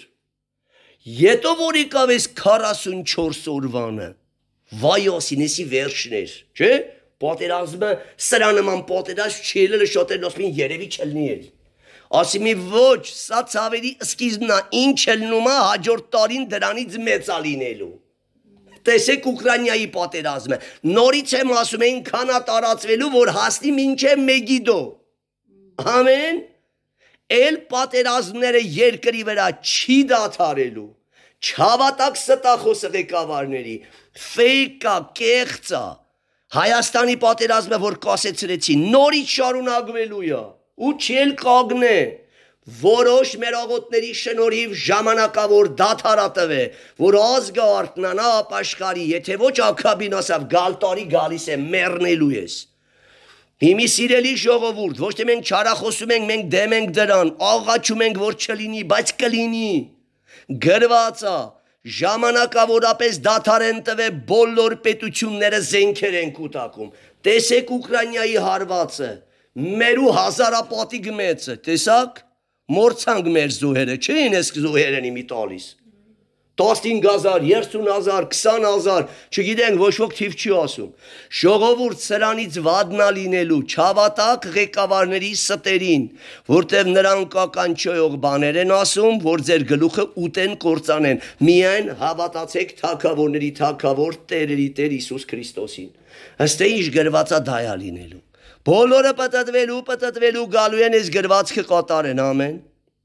ետո որ եկավ ես քառասունչորս օրվանը, վայ ասին եսի վերջն էր, չէ, պատերազմը սրա նման պատերազմ չելելը շատերն ասում են երևի չլնի էր, ասի մի ոչ, սա ցավերի սկիզբն է, ինչ չլնում է հաջորդ տարին դրանից մեծ է լինելու, տեսեք Ուկրաինայի պատերազմը, նորից եմ ասում այնքան է տարածվելու, որ հասնի մինչև Մեգիդո, ամեն, էլ պատերազմները երկրի վրա չի դադարելու, չհավատակ ստախոսը ղեկավարների, ֆեյկա, կեղծա, Հայաստանի պատերազմը, որ կասեցրեցի, նորից շարունակվելու է, ու չել կագնե, որոշ մեր աղոտների շնորհիվ ժամանակավոր դադարատվե, որ ազգը արթնանա ապաշխարի, եթե ոչ Աքաբին ասավ, գալ տարի գալիս է, մեռնելու ես։ Հիմի սիրելի ժողովուրդ, ոչ թե մենք չարախոսում ենք, մենք դեմ ենք դրան, աղաչում ենք, որ չլինի, բայց կլինի, գրված է, ժամանակավորապես դադար են տվել բոլոր պետությունները զենքեր են կուտակում, տեսեք Ուկրաինայի հարվածը, մեր ու հազարապատիկ մեծը, տեսակ, մորցանք մեր զոհերը, չէին ես զոհերեն իմի տալիս, տասնհինգ հազար, երեսուն հազար, քսան հազար, չգիտենք ոչ ոք թիվ չի ասում, ժողովուրդ սրանից վադնա լինելու, չհավատակ ղեկավարների ստերին, որտև նրանք ականչոյող բաներ են ասում, որ ձեր գլուխը ուտեն կործանեն, միայն հավատացեք թագավորների թագավոր տերերի տեր Հիսուս Քրիստոսին, ըստ ինչ գրված է դա է լինելու, բոլորը պտտվելու, պտտվելու գալու են այս գրվածքը կատարեն, ամեն։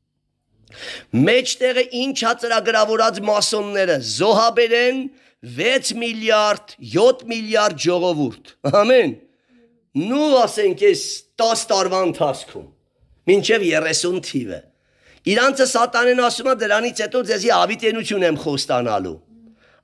Մեջտեղը ինչ ծրագրավորած մասոնները զոհաբերեն վեց միլիարդ, յոթ միլիարդ ժողովուրդ, ամեն, նու ասենք ես տաս տարվա ընթացքում, մինչև երեսուն թիվը, իրանցը սատանեն ասում է դրանից հետո ձեզի ավիտենություն եմ խոստանալու,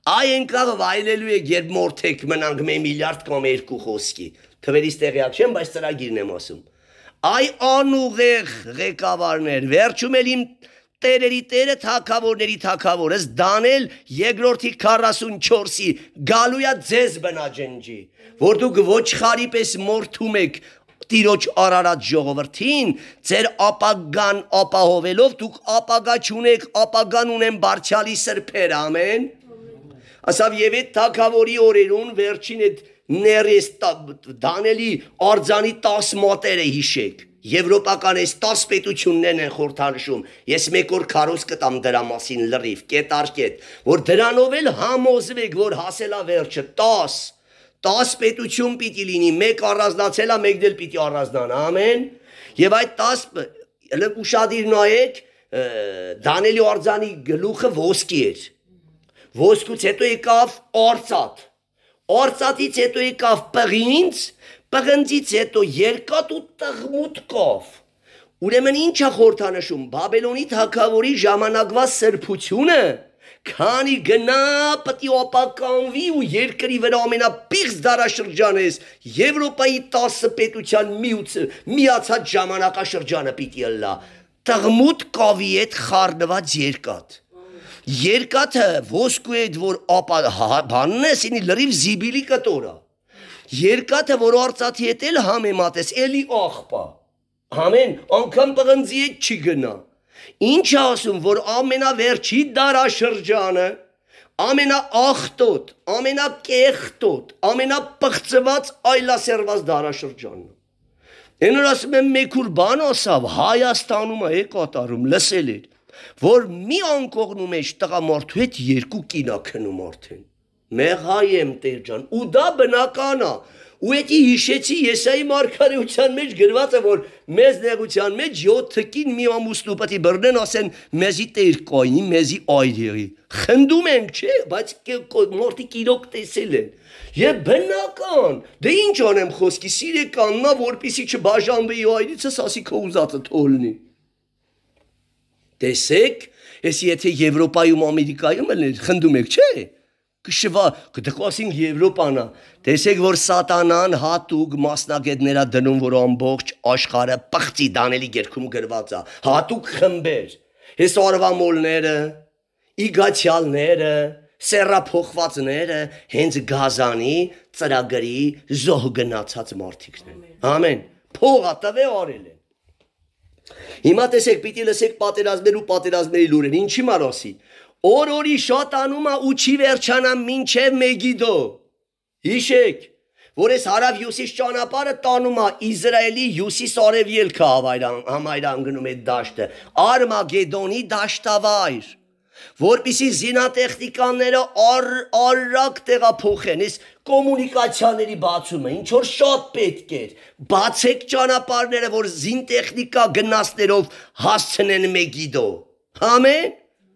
Այ ենքաղ վայլելու է երբ մորթեք մնանք մե միլիարդ կամ երկու խոսքի թվերից տեղյակ չեմ, բայց ծրագիրն եմ ասում այ անուղեղ ղեկավարներ վերջում էլ իմ տերերի տերը թագավորների թագավորս Դանիել երկրորդի քառասունչորսի գալույա ձեզ բնաջնջի որ դուք ոչխարի պես մորթում եք Տիրոջ արարած ժողովրդին ձեր ապագան ապահովելով դուք ապագա չունեք ապագան ունեն բարձյալի սրբեր ամեն ասավ եւ այդ թագավորի օրերուն վերջին այդ ներես Դանիելի արձանի տասը մատերը հիշեք Եվրոպական այս տասը պետություններն են խորհրդանշում ես մեկ օր քարոզ կտամ դրա մասին լրիվ կետարկետ որ դրանով էլ համոզվեք որ հասելա վերջը տասը տասը պետություն պիտի լինի մեկ առանձնացելա մեկ դել պիտի առանձնանա ամեն եւ այդ տասը ուշադիր նայեք Դանիելի արձանի գլուխը ոսկի էր ոսկուց հետո եկավ արծաթ Արծաթից հետո եկավ պղինձ, պղնձից հետո երկաթ ու տղմուտ կավ։ Ուրեմն ինչա խորհրդանշում Բաբելոնի թագավորի ժամանակվա սրբությունը, քանի գնա պիտի ապականվի ու երկրի վրա ամենապիղծ դարաշրջանես Եվրոպայի տասը պետության միուցը միացած ժամանակաշրջանը պիտի ըլլա։ Տղմուտ կավի հետ խառնված երկաթ։ Երկաթը ոսկու հետ որ բանն ես ինի լրիվ զիբիլի կտորա երկաթը որ արծաթի հետ էլ համեմատես էլի աղբա ամեն անգամ պղնձի հետ չի գնա ինչ ասում որ ամենավերջի դարաշրջանը ամենաաղտոտ ամենակեղտոտ ամենապղծված այլասերված դարաշրջանն Էնոր ասում եմ մեկ ուր բան ասավ Հայաստանում է կատարում լսել էր որ մի անկողնու մեջ տղամարդու հետ երկու կինա քնում արդեն մեղ հայ եմ տեր ջան ու դա բնական է ու էդի հիշեցի Եսայի մարգարեության մեջ գրված է որ մեզ նեղության մեջ յոթ կին մի ամուսնու պետք է բռնեն ասեն մեզի տեր կայնի մեզի այր եղի խնդում ենք չէ բայց մարդիկ իրոք տեսել են եւ բնական դե ինչ անեմ խոսքի սիրեկանն է որպեսի չբաժանվի այրիցս ասի քո ուզածը թողնի Տեսեք, ես եթե Եվրոպայում Ամերիկայում էլ խնդում եք, չէ, կշվա, կդկասին Եվրոպանա, տեսեք, որ սատանան հատուկ մասնագետներա դնում, որ ամբողջ աշխարհը պղծի Դանիելի գերքում գրված է, հատուկ խմբեր, հես արվամոլները, իգացյալները, սեռափոխվածները, հենց գազանի, ծրագրի, զոհ գնացած մարդիկն են, ամեն, փողա տվե արել են Հիմա տեսեք պիտի լսեք պատերազմներ ու պատերազմների լուրեր ինչի մարասի օր-օրի շատ անում է ու չի վերջանա մինչև Մեգիդո հիշեք որ այս հարավ հյուսիս ճանապարհը տանում է Իսրայելի հյուսիս արևելքը համայրանգնում է դաշտը Արմագեդոնի դաշտավայր որպեսզի զինատեխնիկաները արագ տեղափոխեն այս կոմունիկացիաների բացումը ինչ որ շատ պետք էր բացեք ճանապարհները որ զինտեխնիկա գնացներով հասցնեն Մեգիդո ամեն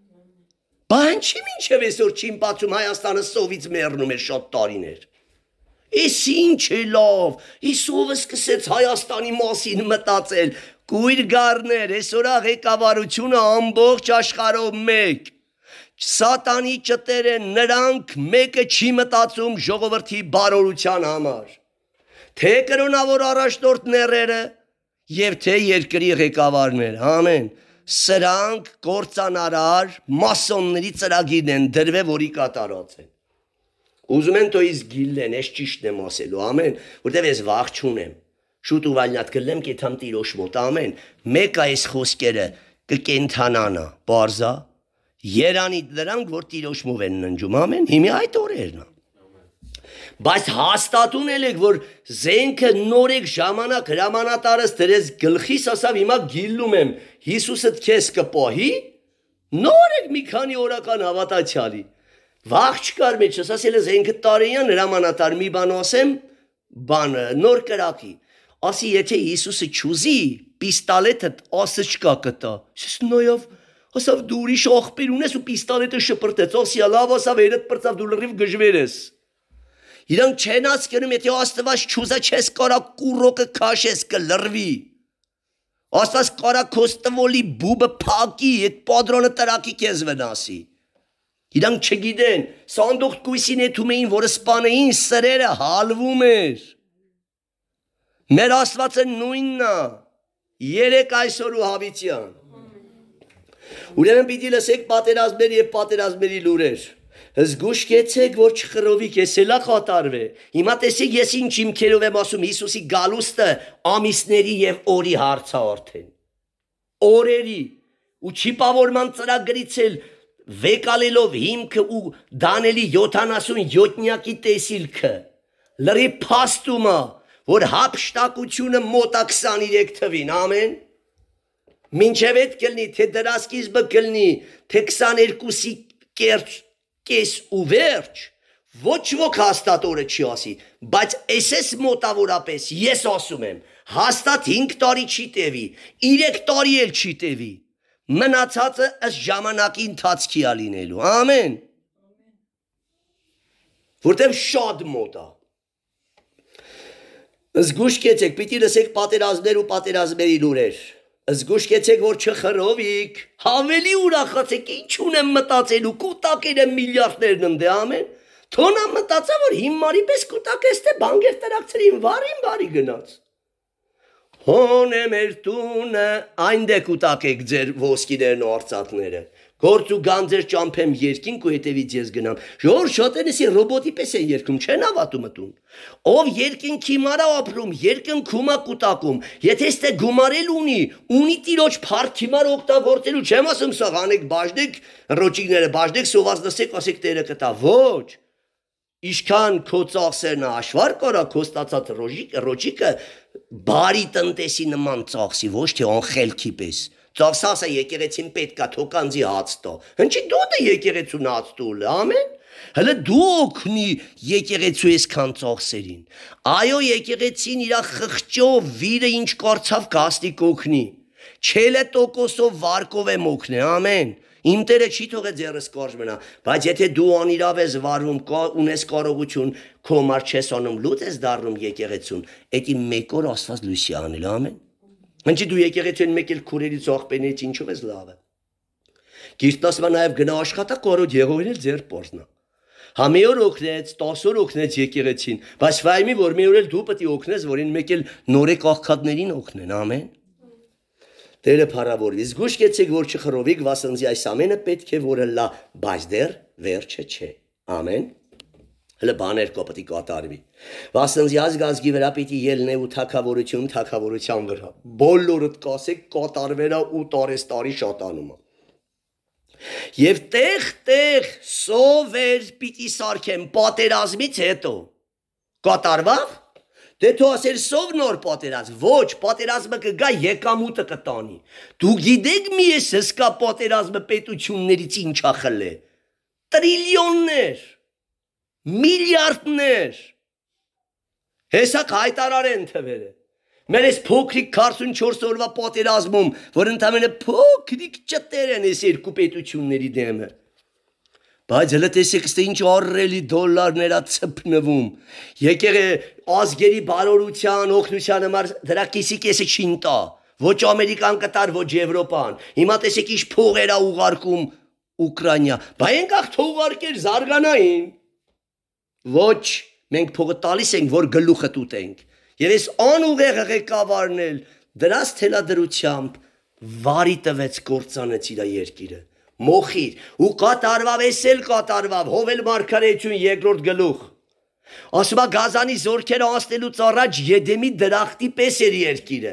բան չի մինչև այսօր չի բացում Հայաստանը սովից մեռնում է շատ տարիներ Էս ինչ է լավ Իսովը սկսեց Հայաստանի մասին մտածել կույր գառներ այսօր ղեկավարությունը ամբողջ աշխարհով մեկ Սատանի ճտերը նրանք մեկը չի մտածում ժողովրդի բարօրության համար թե կրոնավոր առաջնորդները եւ թե երկրի ղեկավարներ ամեն սրանք կործանարար մասոնների ծրագիրն են դրվել որի կատարած են ուզում են թո իսկ գիլեն ես ճիշտն եմ ասելու ամեն որտեվ ես վախ չունեմ շուտ ու վալնատ կլեմ կեթամ տիրոջ մոտ ամեն մեկ այս խոսքերը կկենթանանա բարձա Երանի դրանք որ տիրոջմով են ննջում ամեն հիմի այդ օրերն բայց հաստատուն եք որ զենքը նորեք ժամանակ հրամանատարս դրես գլխիս ասավ հիմա գիլում եմ Հիսուսը քեզ կպահի նորեք մի քանի օրական հավատացյալի վախ չկար մեջս ասել է զենքը տարեյան հրամանատար մի բան ասեմ բանը նոր կրակի ասի եթե Հիսուսը չուզի պիստոլետը ասը չկա կտա ես նայավ Ասավ դու ուրիշ աղբեր ունես ու պիստոլետը շպրտեց, ասիա լավ ասավ երդ պրծավ դու լրիվ գժվեր ես։ Իրանք չեն ասկնում եթե Աստված չուզա չես կարա կուրոկը քաշես կլրվի։ Աստված կարա քոստվոլի բուբը փակի, այդ պատրոնը տրակի քեզ վնասի։ Իրանք չգիտեն, սանդուղք կույսին եթում էին, որը սպանեին, սրերը հալվում էր։ Մեր Աստվածը նույնն է, երեք այսօր ու հավիտյան։ Ուրեմն պիտի լսեք պատերազմներ եւ պատերազմների լուրեր։ Զգուշ կեցեք, որ չխռովիք, ես էլա կատարվե։ Հիմա տեսեք, ես ինչ հիմքերով եմ ասում, Հիսուսի գալուստը ամիսների եւ օրի հարց է արդեն։ Օրերի ու չիպավորման ծրագրից էլ վեկալելով հիմքը ու դանելի յոթանասունյոթնյակի տեսիլքը լրի փաստումա, որ հապշտակությունը մոտա քսաներեք թվին, ամեն։ Մինչև այդ կլնի, թե դրասկիզբը կլնի, թե քսաներկուսի կերճ կես ու վերջ, ոչ ոք հաստատ օրը չի ասի, բայց էսես մոտավորապես ես ասում եմ, հաստատ հինգ տարի չի տևի, երեք տարի էլ չի տևի, մնացածը ըստ ժամանակի ընթացքի է լինելու, ամեն, որտև շատ մոտ է։ Զգուշ կեցեք, պիտի լսեք պատերազմներ ու պատերազմների լուրեր, զգուշ կեցեք, որ չխռովիք, ավելի ուրախացեք, ինչ ունեմ մտածելու, կուտակել եմ միլիարդներն ընդե, ամեն, թոնա մտածա, որ հիմարի պես կուտակես, թե բանգեր տրակցրին վարին բարի գնաց։ Հոն է մեր տունը, այնդ է կուտակեք ձեր ոսկիներն ու արծաթները, գործ ու գանձեր ճամփեմ երկինք ու հետևից ես գնամ, ժոր շատերն էսի ռոբոտի պես են երկում, չեն հավատում տուն, ով երկինքի մարա ապրում, երկնքում է կուտակում, եթե ստե գումարել ունի, ունի տիրոջ փառքի մար օգտագործելու, չեմ ասում սաղ անեք բաժնեք ռոճիկները, բաժնեք սոված լսեք, ասեք տերը կտա, ոչ, իշքան քո ծախսերն հաշվար կարա, քո ստացած ռոճիկը բարի տնտեսի նման ծախսի, ոչ թե անխելքի պես, ծախսասը եկեղեցին պետքա թոկանձի հաց տո, հնչի դոդը եկեղեցուն հաց տուլը, ամեն, հլը դու օգնի եկեղեցու այսքան ծախսերին, այո եկեղեցին իրա խղճով վիրը ինչ կարծավ կաստիկ օգնի, չելը տոկոսով վարկով եմ օգնե, ամեն, իմ տերը չի թողե ձերս կարճ մնա, բայց եթե դու անիրավ ես վարվում, ունես կարողություն, քո մար չես անում, լուտ ես դառնում եկեղեցուն, էդի մեկ օր Աստված լույսի անել, ամեն։ Հնչի դու եկեղեցին մեկ էլ քուրերից աղբենից ինչով ես լավը։ Գիրտն ասում է նաև գնա աշխատա կարոտ Եղովին էլ ձեր պորզնա։ Հա մի օր օգնեց, տասը օր օգնեց եկեղեցին, բայց վայմի որ մի օր էլ դու պետք է օգնես, որին մեկ էլ նորեկ աղքատներին օգնեն, ամեն։ Տերը փառավորվի, զգուշ կեցեք, որ չխռովիք, վասնզի այս ամենը պետք է որ լա, բայց դեռ վերջը չէ, ամեն, հլը բաներ կա պետք է կատարվի, վասնզի ազգազգի վրա պիտի ելնե ու թագավորություն թագավորության վրա, բոլորդ կասեք կատարվելա ու տարեստարի շատանումը, և տեղ-տեղ սովեր պիտի սարքեմ պատերազմից հետո, կատարվավ, դե թո ասեր սով նոր պատերազմ, ոչ, պատերազմը կգա եկամուտը կտանի, դու գիտեք մի ես հսկա պատերազմը պետություններից ինչա խլե, տրիլիոններ, միլիարդներ, հեսակ հայտարար են թվերը, մեր ես փոքրիկ քառասունչորս օրվա պատերազմում, որ ընդամենը փոքրիկ ճտեր են ես երկու պետությունների դեմը, բայց հլը տեսեք ստե ինչ առելի դոլարներա ծպնվում, եկեղե ազգերի բարորության, օգնության համար դրա կիսի կեսը չին տա, ոչ Ամերիկան կտար, ոչ Եվրոպան, հիմա տեսեք ինչ փողերա ուղարկում Ուկրաինա, բայ ենք աղթ ուղարկեր զարգանային, ոչ, մենք փողը տալիս ենք, որ գլուխը տուտենք, և ես անուղեղ ղեկավարն էլ դրած թելադրությամբ վարի տվեց գործանեց իրա երկիրը, մոխիր, ու կատարվավ, ես էլ կատարվավ, հովել մարգարեություն երկրորդ գլուխ, ասում է գազանի զորքերը անցնելուց առաջ Եդեմի դրախտի պես էր երկիրը,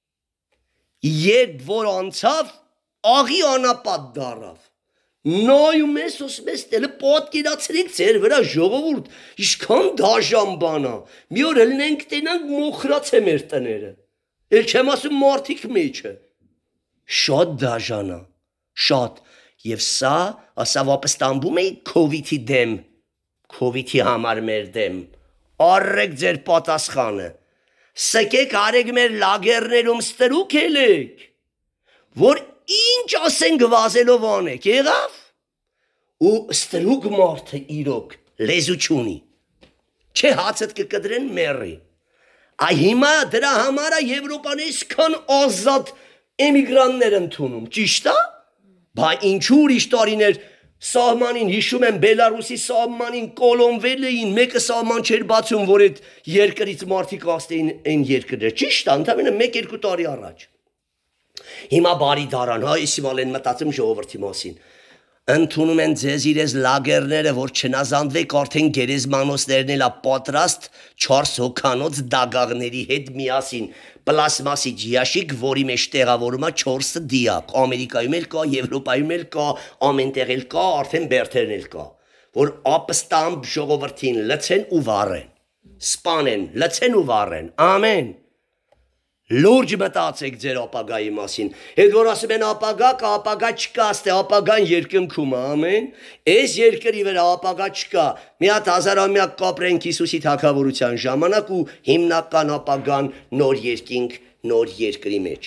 երբ որ անցավ, աղի անապատ դարավ, նայում ես, ասում ես, տելը պատկերացրեք ձեր վրա ժողովուրդ, իշքան դաժան բանա, մի օր հլնենք տենանք մոխրաց է մեր տները, էլ չեմ ասում մարդիկ մեջը, շատ դաժանա, շատ, և սա, ասա վապստամբում էի կովիդի դեմ, կովիդի համար մեր դեմ, առեք ձեր պատասխանը, սկեք արեք մեր լագերներում ստրուկ ելեք, որ ինչ ասենք վազելով անեք, եղավ, ու ստրուկ մարդը իրոք լեզու չունի, չէ հացըտ կկդրեն մերի, այ հիմա դրա համարա Եվրոպան այսքան ազատ էմիգրաններ ընդունում, ճիշտ է, բա ինչու ուրիշ տարիներ Սահմանին հիշում եմ Բելարուսի սահմանին կոլոնվել էին, մեկը սահման չէր բացում, որ այդ երկրից մարդիկ ասեին այն երկրը։ Ճիշտ է, ընդամենը մեկ-երկու տարի առաջ։ Հիմա բարի դարան, հա, իսիմալ են մտածում ժողովրդի մասին։ Ընդունում են ձեզ իրենց լագերները, որ չնազանդվեք արդեն գերեզմանոցներն էլա պատրաստ չորս հոգանոց դագաղների հետ միասին պլաստմասի ջիաշիկ, որի մեջ տեղավորում է չորսը դիակ, Ամերիկայում էլ կա, Եվրոպայում էլ կա, ամենտեղ էլ կա, արդեն Բերթերն էլ կա, որ ապստամբ ժողովրդին լցեն ու վառեն, սպանեն, լցեն ու վառեն, ամեն։ Լուրջ մտածեք ձեր ապագայի մասին։ Հետ որ ասում են ապագա, կա ապագա չկա, ստե ապագան երկնքում է, ամեն։ Այս երկրի վրա ապագա չկա։ Մի հատ հազարամյակ կապրենք Հիսուսի թագավորության ժամանակ ու հիմնական ապագան նոր երկինք, նոր երկրի մեջ։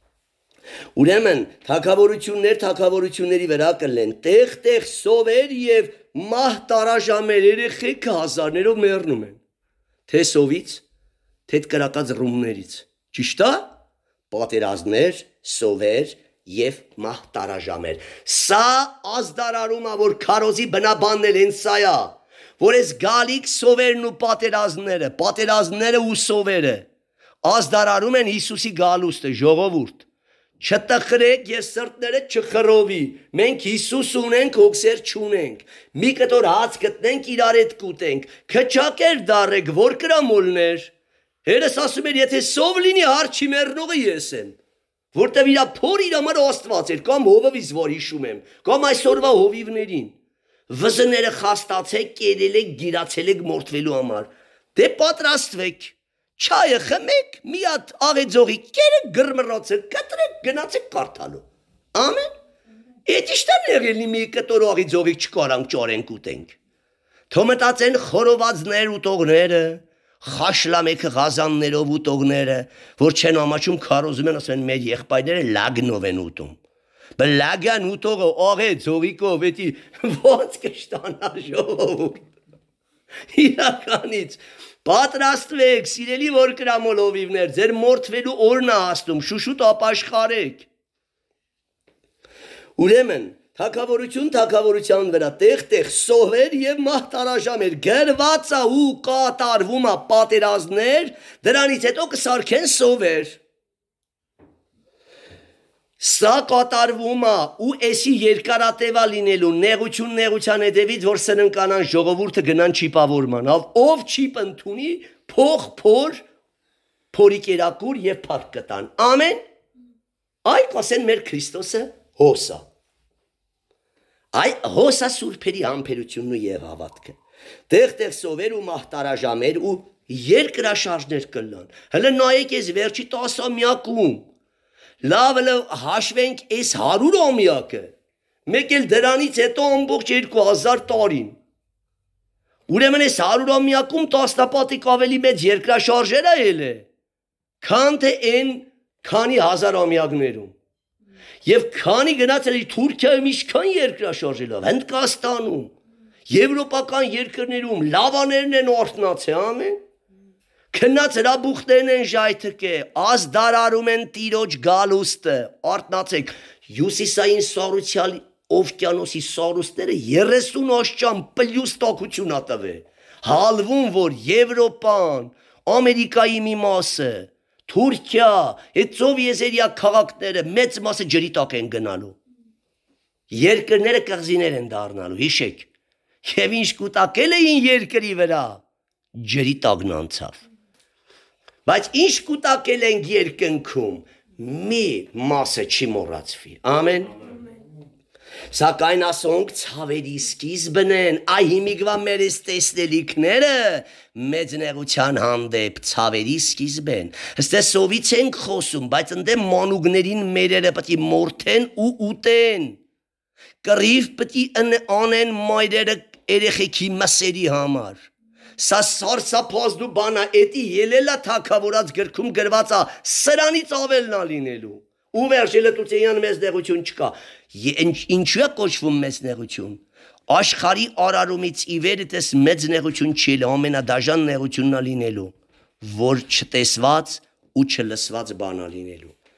Ուրեմն թագավորություններ թագավորությունների վրա կլեն, տեղ-տեղ սովեր եւ մահ տարաժամեր երեխեք հազարներով մեռնում են։ Թե սովից, թե կրակած ռումներից։ Ճիշտ է, պատերազմներ, սովեր եւ մահ տարաժամեր։ Սա ազդարարում է, որ քարոզի բնաբանն են սա է, որ այս գալիք սովերն ու պատերազմները, պատերազմները ու սովերը ազդարարում են Հիսուսի գալուստը, ժողովուրդ։ Չտխրեք եւ սրտները չխռովի։ Մենք Հիսուս ունենք, հոգսեր չունենք։ Մի կտոր հաց գտնենք, իրար հետ կուտենք։ Քչակեր դարեք, որ կրամոլներ։ Հերս ասում էր, եթե սով լինի հարչի մեռնողը ես եմ, որտև իրա փոր իր համար Աստված էր, կամ հովվից որ հիշում եմ, կամ այսօրվա հովիվներին, վզները խաստացեք, կերել եք, գիրացել եք մորթվելու համար, դե պատրաստվեք, չայը խմեք, մի հատ աղեձողի կերը գրմռոցը, կտրեք, գնացեք կարդալու, ամեն, էդ իշտան եղելի մի կտոր աղեձողի չկարանք ճարենք ուտենք, թո մտածեն խորովածներ ուտողները, խաշլամեքը ғազաններով ուտողները, որ չեն ամաչում քարոզում են, ասեն մեր եղբայրները լագնով են ուտում։ Բը լագան ուտողը աղե ձողիկով, էդի ոնց կշտանա ժողովուրդ։ Իրականից պատրաստվեք, սիրելի որ կրամոլովիվներ, ձեր մորթվելու օրն է հասնում, շուշուտ ապաշխարեք։ Ուրեմն թագավորություն թագավորության վրա տեղ-տեղ սովեր եւ մահ տարաժամեր գրված է ու կատարվում է պատերազմներ, դրանից հետո կսարքեն սովեր։ Սա կատարվում է ու էսի երկարատևա լինելու նեղություն նեղության հետևից, որ սննկանան ժողովուրդը գնան չիպավորման, ով չիպ ընդունի, փող փոր, փորի կերակուր եւ փառք կտան։ Ամեն։ Այ կասեն մեր Քրիստոսը հոսա։ Այ հոսա սուրբերի համբերությունն ու եւ հավատքը։ Տեղ-տեղ սովեր ու մահտարաժամեր ու երկրաշարժներ կլան։ Հələ նայեք այս վերջի տասամյակում։ Լավ լավ հաշվենք այս հարյուր ամյակը։ Մեկ էլ դրանից հետո ամբողջ երկու հազար տարին։ Ուրեմն այս հարյուր ամյակում տասնապատիկ ավելի մեծ երկրաշարժեր է ելել, քան թե այն քանի հազար ամյակներում։ Եվ քանի գնացել է Թուրքիայում ինչքան երկրաշարժելով, Հնդկաստանում, եվրոպական երկրներում լավաներն են օրտնացել, ամեն։ Քնած հրաբուխներն են ժայթկե, ազդարարում են տիրոջ գալուստը, օրտնացեք, հյուսիսային սառուցյալ օվկիանոսի սառուստները երեսուն աշճան պլյուս տաքություն ա տվել, հալվում, որ Եվրոպան, Ամերիկայի մի մասը, Թուրքիա, այդ ծով եզերյա քաղաքները մեծ մասը ջրի տակ են գնալու։ Երկրները կղզիներ են դառնալու, հիշեք։ Եվ ինչ կուտակել էին երկրի վրա, ջրի տակն անցավ։ Բայց ինչ կուտակել են երկնքում, մի մասը չի մոռացվի։ Ամեն։ Սակայն ասոնք ցավերի սկիզբն են, այ հիմիկվա մեր այս տեսնելիքները մեծ նեղության հանդեպ ցավերի սկիզբ են։ Հստե սովից ենք խոսում, բայց ընդ մանուկներին մերերը պետք է մորթեն ու ուտեն։ Կռիվ պետք է անեն մայրերը երեխեքի մսերի համար։ Սա սարսափազդու բան է, էդի ելելա թագավորած գրքում գրված է, սրանից ավելն է լինելու։ Ու վերջը լտուցեյան մեծ նեղություն չկա։ Ինչու է կոչվում մեծ նեղություն։ Աշխարհի արարումից ի վեր դες մեծ նեղություն չի ել, ամենադաժան նեղությունն է լինելու, որ չտեսված ու չլսված բան է լինելու։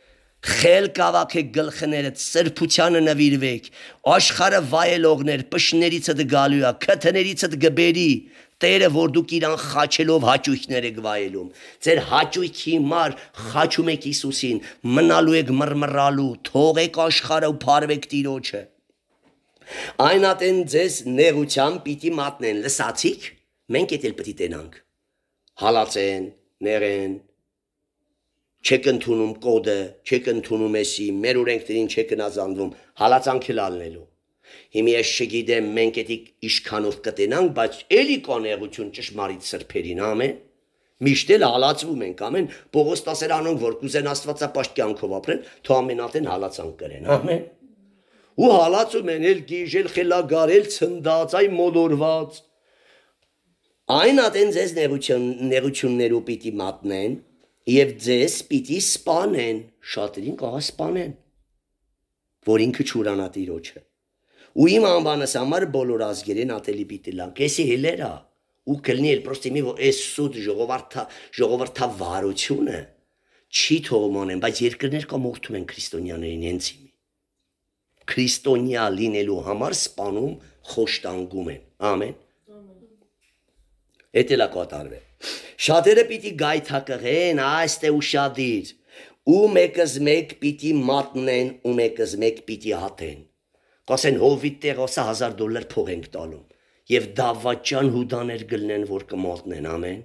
Խել կավակեք գլխներդ, սրբությանը նվիրվեք, աշխարը վայելողներ, պշներիցը դգալու է, քթներիցը դգբերի, Տերը որ դուք իրան խաչելով հաճույքներ եք վայելում, ձեր հաճույքի համար խաչում եք Հիսուսին, մնալու եք մռմռալու, թողեք աշխարը ու փարվեք Տիրոջը։ Այն ատեն ձեզ նեղությամբ պիտի մատնեն, լսացիք, մենք էդ էլ պիտի տենանք, հալածեն, նեղեն, չեք ընդունում կոդը, չեք ընդունում էսի, մեր օրենքներին չեք հնազանդվում, հալածանք էլ ալնելու։ Հիմի ես չգիտեմ, մենք էդի իշքանով կտենանք, բայց էլի կա նեղություն ճշմարիտ սրբերին, ամեն։ Միշտ էլ հալածվում ենք, ամեն, Պողոս տասեր անոնք, որ կուզեն աստվածապաշտ կյանքով ապրեն, թո ամենատեն հալածանք կրեն, ամեն։ Ու հալածում են էլ գիժել, խելագարել, ցնդած, այ մոլորված։ Այն ատեն ձեզ նեղություններու պիտի մատնեն, և ձեզ պիտի սպանեն, շատերին կաղա սպանեն, որ ինքը չուրանա Տիրոջը։ Ու իմ անվանս համար բոլոր ազգերեն ատելի պիտի լանք, էսի հելերա, ու կլնի էլ պրոստի մի, որ ես սուտ ժողովարդավարությունը չի թողում անեն, բայց երկրներ կամ որդում են քրիստոնյաներին հենց իմի։ Քրիստոնյա լինելու համար սպանում խոշտանգում են, ամեն։ Էդ էլա կատարվե։ Շատերը պիտի գայթակղեն, այստե ուշադիր, ու մեկыз մեկ պիտի մատնեն, ու մեկыз մեկ պիտի հատեն։ Կասեն հովիտ տեղոսը հազար դոլար փող ենք տալում, և դավաճան հուդաներ գլնեն, որ կմատնեն, ամեն։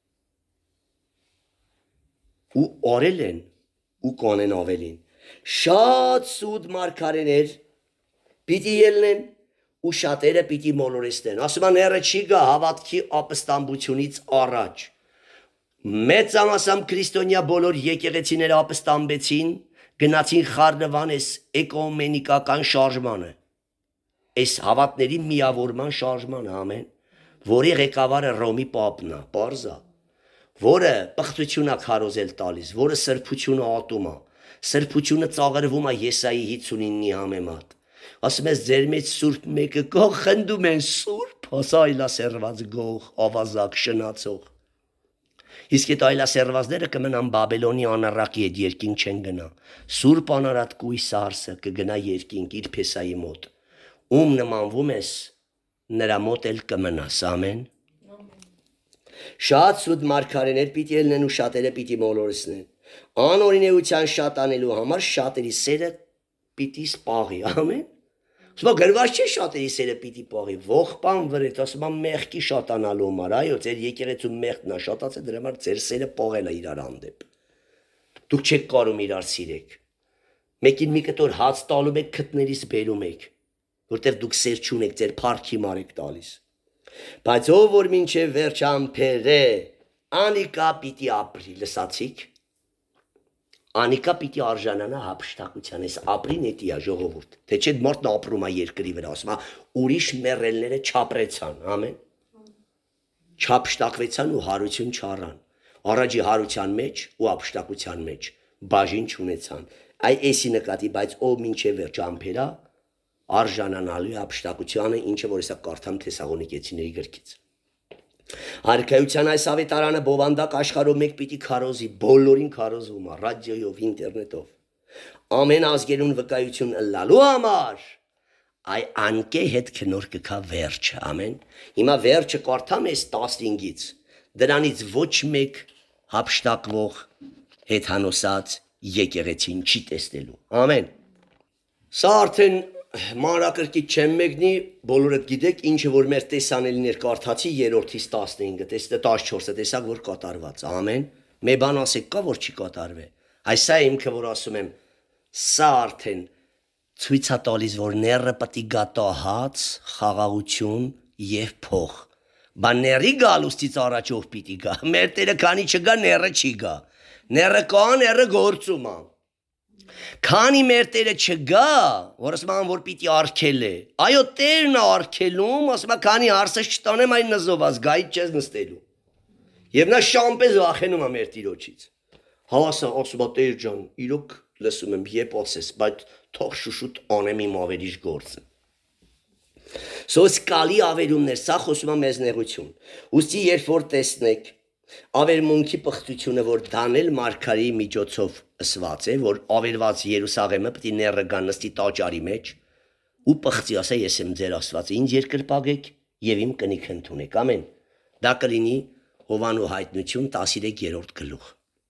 Ու արել են, ու կանեն ավելին։ Շատ սուտ մարգարեներ պիտի ելնեն, ու շատերը պիտի մոլորեսնեն, ասում են երը չի գա հավատքի ապստամբությունից առաջ, մեծ ամասամ քրիստոնյա բոլոր եկեղեցիները ապստամբեցին, գնացին խառնվան ես էկոմենիկական շարժմանը, ես հավատների միավորման շարժմանը, ամեն, որի ղեկավարը Ռոմի պապն է, պարզա, որը պղծություն է քարոզել տալիս, որը սրբությունը ատում է, սրբությունը ծաղրվում է Եսայի հինգսունինի համեմատ, ասում ես ձեր մեջ սուրբ մեկը գող խնդում են սուրբ, ասա այլասերված գող, ավազակ, շնացող։ Իսկ այդ այլասերվածները կմնան Բաբելոնի անառակի հետ երկինք չեն գնա։ Սուրբ անարատ կույս արսը կգնա երկինք իր Փեսայի մոտ։ Ում նմանվում ես, նրա մոտ էլ կմնաս, ամեն։ Շատ սուտ մարգարեներ պիտի ելնեն ու շատերը պիտի մոլորեսնեն։ Անօրինեության շատ անելու համար շատերի սերը պիտի սպաղի, ամեն։ Ասում գրված չէ շատերի սերը պիտի պաղի, ողբան վրետ, ասում եմ մեղքի շատանալու համար, այո, ձեր եկեղեցու մեղքն է շատացել, դրա համար ձեր սերը պաղել է իրար հանդեպ։ Դուք չեք կարում իրար սիրեք։ Մեկին մի կտոր հաց տալում եք, քթներից բերում եք, որտեղ դուք սեր չունեք, ձեր փառքի համար եք տալիս։ Բայց ով որ մինչև վերջ ամփերը, անիկա պիտի ապրի, լսացիք։ Անիկա պիտի արժանանա հափշտակության, ես ապրին էտի է ժողովուրդ, թե չէ մարդն ապրում է երկրի վրա, ասում է ուրիշ մեռելները չապրեցան, ամեն, չափշտակվեցան ու հարություն չառան, առաջի հարության մեջ ու հափշտակության մեջ, բաժին չունեցան, այ էսի նկատի, բայց ով մինչև վերջ ամփերա, արժանանալու հափշտակությանը, ինչը որ հեսա կարդամ Թեսաղոնիկեցիների գրքից։ Արքայության այս ավետարանը բովանդակ աշխարհով մեկ պիտի քարոզի, բոլորին քարոզվում է, ռադիոյով, ինտերնետով։ Ամեն ազգերուն վկայություն ըլլալու համար, այ անկե հետ քնոր կքա վերջը, ամեն։ Հիմա վերջը կարդամ ես տասնհինգից, դրանից ոչ մեկ հափշտակվող հեթանոսած եկեղեցին չի տեսնելու, ամեն։ Սա արդեն մանրակրկիտ չեմ մեկնի, բոլորդ գիտեք, ինչը որ մեր տեսանելիներ կարդացի երրորդից տասնհինգը, տասնչորսը տեսակ, որ կատարված, ամեն, մի բան ասեք կա, որ չի կատարվե, այս սա իմքը, որ ասում եմ, սա արդեն ցույց է տալիս, որ ները պիտի գա հաց, խաղաղություն և փող, բան ների գալուստից առաջով պիտի գա, մեր Տերը քանի չգա, ները չի գա, ները կա, ները գործում է։ Քանի մեր Տերը չգա, որ ասում եմ, որ պիտի արգել է, այո Տերն է արգելում, ասում եմ, քանի հարսս չտանեմ, այն նզով ազգայից չես նստելու։ Եվ նա շամպես վախենում է մեր Տիրոջից։ Հավասա, ասում է Տեր ջան, իրոք լսում եմ, երբ ասես, բայց թող շուշուտ անեմ իմ ավերիչ գործը։ Սոս կալի ավերումներ, սա խոսում է մեզ նեղություն։ Ուստի երբ որ տեսնեք, Ավերմունքի պղծությունը, որ Դանել մարգարեի միջոցով ըսված է, որ ավերված Երուսաղեմը պիտի նեռը գան նստի տաճարի մեջ ու պղծի ասա ես եմ ձեր Աստվածը, ինձ երկրպագեք եւ իմ կնիքը ընդունեք, ամեն։ Դա կլինի Հովանու հայտնություն տասներորդ գլուխ։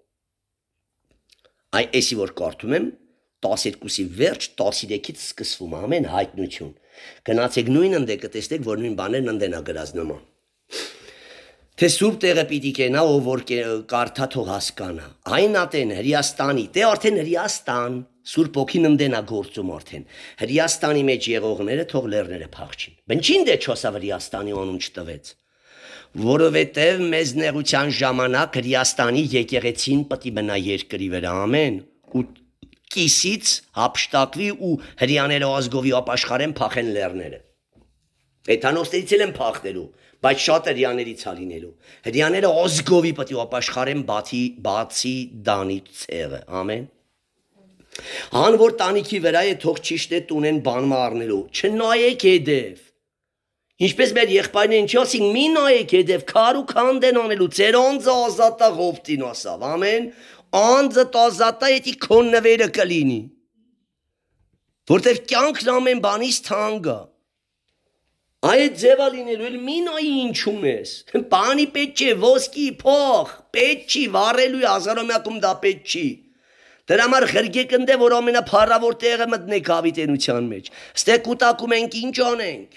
Այ էսի որ կարդում եմ տասներկուսի վերջ տասներեքից սկսվում է, ամեն հայտնություն։ Գնացեք նույն ընդե կտեսնեք, որ նույն բաներն ընդենա գրած նման։ Թե սուրբ տեղը պիտի կենա, ով որ կարդա թող հասկանա։ Այն ատեն Հրեաստանի, դե արդեն Հրեաստան, Սուրբ ոգին ընդենա գործում արդեն։ Հրեաստանի մեջ եղողները թող լեռները փախչին։ Բնչին դե չոսա Հրեաստանի անուն չտվեց։ Որովհետև մեզ նեղության ժամանակ Հրեաստանի եկեղեցին պիտի մնա երկրի վրա, ամեն։ Ու կիսից հափշտակվի ու հրեաները ազգովի ապաշխարեն փախեն լեռները։ Էթանոստերից էլ են փախնելու, բայց շատ հրեաներից է լինելու։ Հրեաները ազգովի պետք է ապաշխարեն բացի բացի Դանի ցեղը, ամեն։ Հան որ տանիքի վրա է թող ճիշտ է տունեն բանմա առնելու, չնայեք հետև։ Ինչպես մեր եղբայրներն ինչ ասին, մի նայեք հետև, քար ու քանդ են անելու, ձեր անձը ազատա ղովտին ասավ, ամեն։ Անձը ազատա էդի քո նվերը կլինի։ Որտեվ կյանքն ամեն բանից թանկ է։ Այդ ձևա լինելու էլ մի նայի ինչում ես, բանի պետք չէ, ոսկի, փող, պետք չի, վառելու հազարամյակում դա պետք չի, դրա համար խրգեք ընդե, որ ամենափառավոր տեղը մտնեք հավիտենության մեջ, ստե կուտակում ենք, ինչ անենք,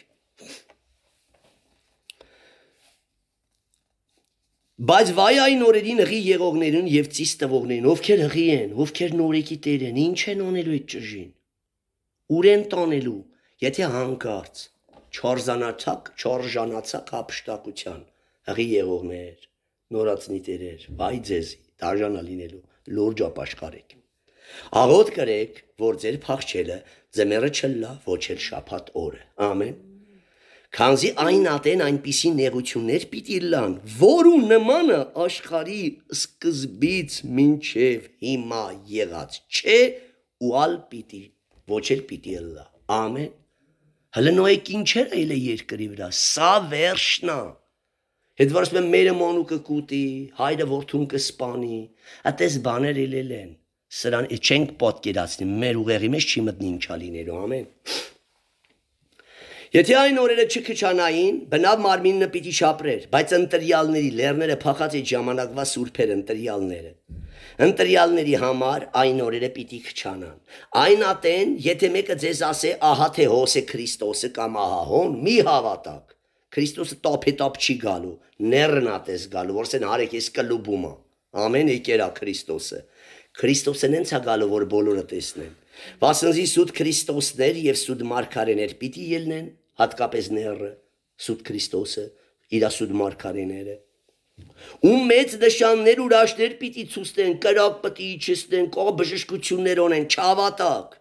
բայց վայ այն օրերին հղի եղողներուն և ծիս տվողներուն, ովքեր հղի են, ովքեր նորեկի տեր են, ինչ են անելու այդ ճժին, ուր են տանելու, եթե հանկարծ չորզանացակ, չորժանացակ հափշտակության, հղի եղողներ, նորացնի տերեր, վայ ձեզի, դաժանա լինելու, լուրջ ապաշխարեք։ Աղոտ կրեք, որ ձեր փախչելը ձմեռը չլա, ոչ էլ շաբաթ օրը, ամեն։ Քանզի այն ատեն այնպիսի նեղություններ պիտի լան, որու նմանը աշխարհի սկզբից մինչև հիմա եղած չէ, ու ալ պիտի, ոչ էլ պիտի լա, ամեն։ Հələ նոյեք ինչեր այլ է երկրի վրա, սա վերջն է։ Հետ որ ասում եմ մերը մանուկը կուտի, հայրը որդուն կսպանի, այդպես բաներ ելել են։ Սրան չենք պատկերացնի, մեր ուղեղի մեջ չի մտնի ինչա լինելու, ամեն։ Եթե այն օրերը չքչանային, բնավ մարմինը պիտի շապրեր, բայց ընտրյալների լեռները փախած այդ ժամանակվա սուրբեր ընտրյալները։ Ընտրյալների համար այն օրերը պիտի քչանան։ Այն ատեն, եթե մեկը ձեզ ասե, ահա թե հոս է Քրիստոսը կամ ահա հոն, մի հավատակ։ Քրիստոսը տապետապ չի գալու, ներն ատես գալու, որ սեն հարեք ես կլուբումա։ Ամեն եկերա Քրիստոսը։ Քրիստոսը նենց է գալու, որ բոլորը տեսնեն։ Վասնզի սուտ Քրիստոսներ և սուտ մարգարեներ պիտի ելնեն, հատկապես ները, սուտ Քրիստոսը, իրա սուտ մարգարեները։ Ու մեծ նշաններ ու հրաշքներ պիտի ցուցնեն, կրակ պիտի իջեցնեն, կող բժշկություններ ունեն, չհավատակ։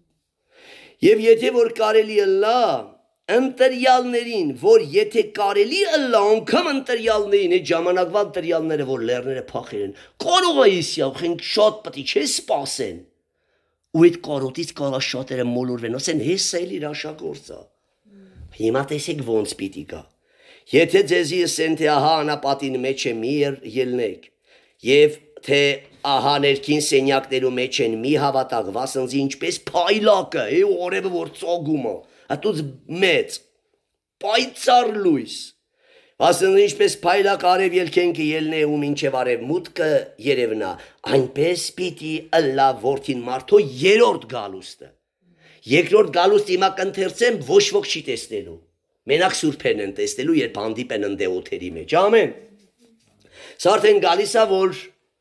Եվ եթե որ կարելի ըլլա, ընտրյալներին, որ եթե կարելի ըլլա, անգամ ընտրյալներին, այդ ժամանակվա ընտրյալները, որ լեռները փախել են, կարող է իսյա, խենք շատ պիտի չէ սպասեն։ Ու այդ կարոտից կարա շատերը մոլորվեն, ասեն, հես էլ իր աշակորձա։ Հիմա տեսեք ոնց պիտի գա։ Եթե ձեզի ասեն, թե ահա անապատին մեջ է մի ելնեք, և թե ահա ներքին սենյակներու մեջ են մի հավատակ, վասնզի ինչպես փայլակը, է օրևը որ ծոգում է, ատուց մեծ, պայծառ լույս, վասնզի ինչպես փայլակ արև ելքենքը ելնե ու մինչև արև մուտքը երևնա, այնպես պիտի ըլլա որդին մարդո երորդ գալուստը։ Երկրորդ գալուստը հիմա կընթերցեմ, ոչ ոք չի տեսնելու։ Մենակ սուրբերն են տեսնելու, երբ հանդիպեն ընդե օթերի մեջ, ամեն։ Սա արդեն գալիս է, որ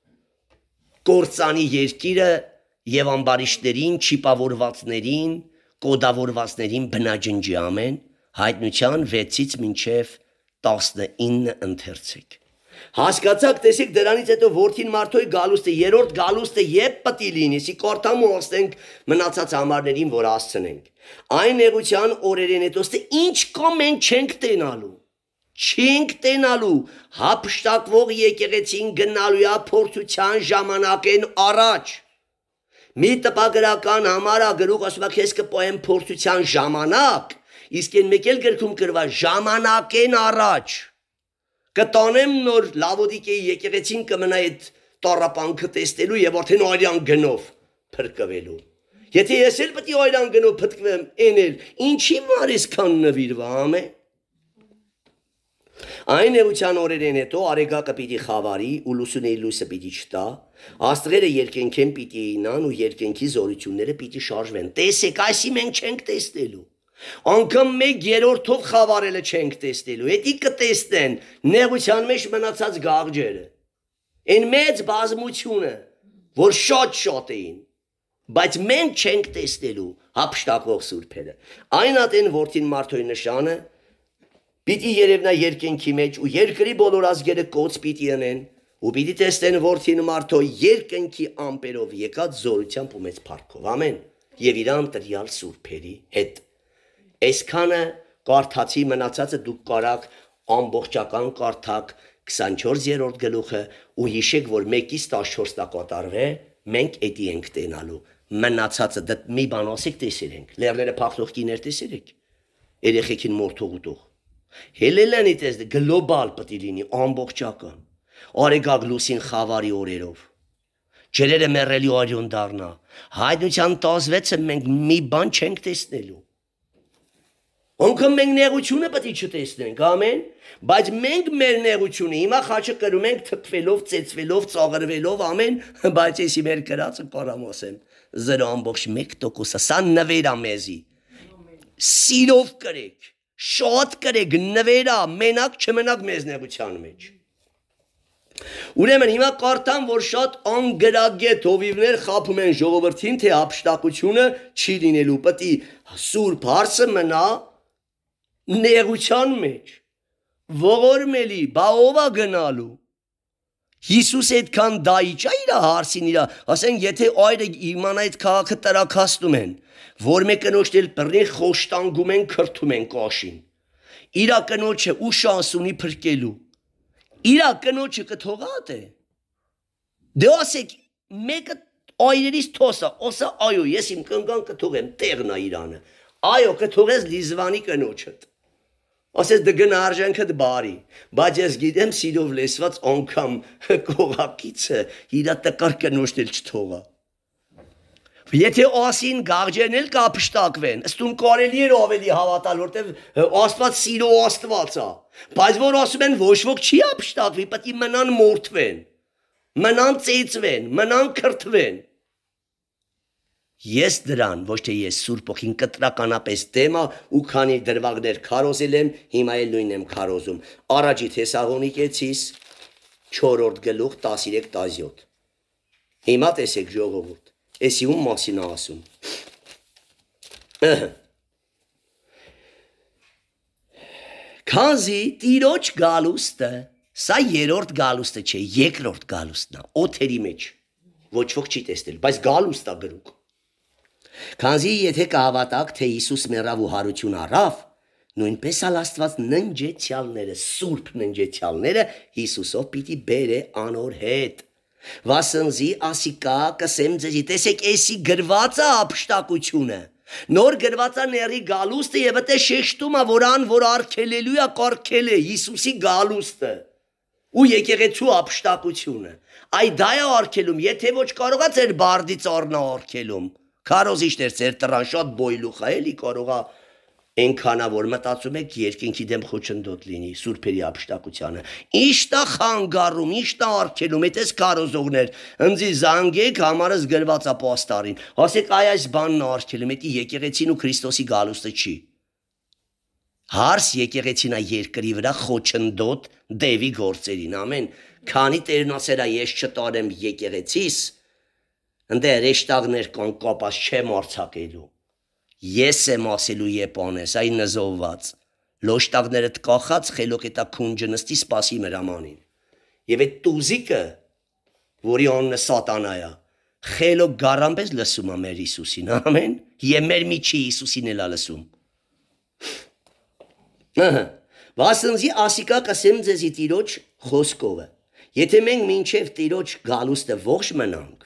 կործանի երկիրը և ամբարիշտերին, չիպավորվածներին, կոդավորվածներին բնաջնջի, ամեն, հայտնության վեցից մինչև տասնինը ընթերցեք։ Հասկացաք, տեսեք դրանից հետո որդին մարդոյ գալուստը, երորդ գալուստը եբ պտի լինի, սի կորտամ ու ասենք մնացած համարներին, որ ասցնենք։ Այն նեղության օրերեն հետոստը ինչ կամ են չենք տենալու, չենք տենալու, հափշտակվող եկեղեցին գնալու է փորձության ժամանակ են առաջ։ Մի տպագրական համար ագրուղ ասում է քեզ կպոեմ փորձության ժամանակ, իսկ են մեկ էլ գրքում գրված ժամանակ են առաջ։ կտանեմ նոր Լավոդիկեի եկեղեցին կմնա այդ տառապանքը տեսնելու եւ արդեն այրան գնով փրկվելու։ Եթե ես էլ պետք է այրան գնով փրկվեմ, էնել, ինչի մար այսքան նվիրվա, ամեն։ Այն էության օրերեն հետո արեգակը պիտի խավարի ու լուսունեի լույսը պիտի չտա, աստղերը երկնքեն պիտի ինան ու երկնքի զորությունները պիտի շարժվեն։ Տեսեք, այսի մենք չենք տեսնելու։ Անգամ մեկ երրորդով խավարելը չենք տեսնելու։ Էդի կտեսնեն նեղության մեջ մնացած գաղջերը։ Այն մեծ բազմությունը, որ շատ-շատ էին, բայց մենք չենք տեսնելու հափշտակվող սուրբերը։ Այն ատեն որդին մարդոյի նշանը պիտի երևնա երկնքի մեջ ու երկրի բոլոր ազգերը կոց պիտի անեն ու պիտի տեսնեն որդին մարդոյ երկնքի ամպերով եկած զորությամբ ու մեծ փառքով։ Ամեն։ Եվ իրան տրյալ սուրբերի հետ։ Այսքանը կարդացի, մնացածը դուք կարաք ամբողջական կարդակ քսանչորսերորդ գլուխը ու հիշեք, որ մեկից տասնչորս տա կատարվե, մենք էդի ենք տենալու։ Մնացածը դե մի բան ասեք տեսերենք, լեռները փախնող կիներ տեսերեք, երեխեքին մորթողուտող։ Հելելանի տեսդ գլոբալ պտի լինի ամբողջական, արեգակ լուսին խավարի օրերով, ջրերը մեռելի արյուն դառնա, հայտնության տասնվեցը մենք մի բան չենք տեսնելու։ Ոնքան մենք նեղությունը պետք է չտեսնենք, ամեն, բայց մենք մեր նեղությունը հիմա խաչը կրում ենք թքվելով, ծեծվելով, ծաղրվելով, ամեն, բայց եսի մեր կրածը կարամ ասեմ, զրո ամբողջ մեկ տոկոսը, սա նվերա մեզի, սիրով կրեք, շատ կրեք, նվերա, մենակ չմնաք մեզ նեղության մեջ։ Ուրեմն հիմա կարդամ, որ շատ անգրագետ հովիվներ խափում են ժողովրդին, թե հափշտակությունը չի լինելու, պետք է սուրբ հարսը մնա նեղության մեջ, ողորմելի, բա ով է գնալու։ Հիսուս այդքան դայի չա իրա հարսին իրա, ասեն, եթե այրը իմանա այդ քաղաքը տրաքաստում են, որ մեկ կնոջ էլ բռնի խոշտանգում են, քրթում են կաշին։ Իրա կնոջը ու շանս ունի փրկելու։ Իրա կնոջը կթողատ է։ Դե ասեք, մեկը այրերից թոսա, ասա այո, ես իմ կնգան կթողեմ, տեղնա իրանը։ Այո, կթողես լիզվանի կնոջըդ։ Ասես դգնա արժանքդ բարի, բայց ես գիտեմ սիրով լեսված անգամ կողակիցը իրա տկար կնոջն էլ չթողա։ Եթե ասին գաղջերն էլ կապշտակվեն, ըստուն կարելի էր ավելի հավատալ, որտեվ Աստված սիրո Աստված է, բայց որ ասում են ոչ ոք չի ապշտակվի, պետք է մնան մորթվեն, մնան ծեծվեն, մնան քրթվեն։ Ես դրան, ոչ թե ես Սուրբ Օքին կտրականապես դեմ ու քանի դրվագներ քարոզել եմ, հիմա էլ նույնն եմ քարոզում։ Առաջի Թեսաղոնիկեցիս չորրորդ գլուխ տասներեք տասնյոթ։ Հիմա տեսեք ժողովուրդ, էսի ում մասին է ասում։ Քանզի Տիրոջ գալուստը, սա երրորդ գալուստը չէ, երկրորդ գալուստն է, օթերի մեջ։ Ոչ ոք չի տեսնել, բայց գալուստ է գրուկ։ Քանզի եթե կհավատաք, թե Հիսուս մեռավ ու հարություն առավ, նույնպես ալ Աստված ննջեցյալները, սուրբ ննջեցյալները Հիսուսով պիտի բերե անոր հետ։ Վասնզի ասիկա կսեմ ձեզի, տեսեք, էսի գրված է ապշտակությունը, նոր գրված է ների գալուստը եւ այդե շեշտում է, որ ան որ արգելելու է կարգել է Հիսուսի գալուստը ու եկեղեցու ապշտակությունը։ Այ դա է արգելում, եթե ոչ կարողա ձեր բարդի ծառնա արգելում։ Քարոզիչներ ձեր տրան շատ բոյլուխ է, էլի կարողա այնքանա որ մտածում եք երկինքի դեմ խոչընդոտ լինի սուրբերի ապշտակությանը։ Ի՞նչն է խանգարում, ի՞նչն է արգելում, այդպես քարոզողներ, ընձի զանգեք, համարս գրված է պաստարին։ Ասեք, այ այս բանն է արգելում, դա եկեղեցին ու Քրիստոսի գալուստը չի։ Հարս եկեղեցին է երկրի վրա խոչընդոտ դևի գործերին, ամեն։ Քանի Տերն ասել է, ես չտարեմ եկեղեցիս, ընդ ռեշտաղներ կան կապած չեմ արձակելու։ Ես եմ ասելու Եփանես, այ նզովված, լոշտաղներդ կախած խելոք էտա քունջը նստի սպասի մրամանին։ Եվ այդ տուզիկը, որի անունը սատանա է, խելոք գարանպես լսում է մեր Հիսուսին, ամեն, եւ մեր միջի Հիսուսին էլ է լսում։ Վասնզի ասիկա կսեմ ձեզի Տիրոջ խոսքովը, եթե մենք մինչև Տիրոջ գալուստը ողջ մնանք,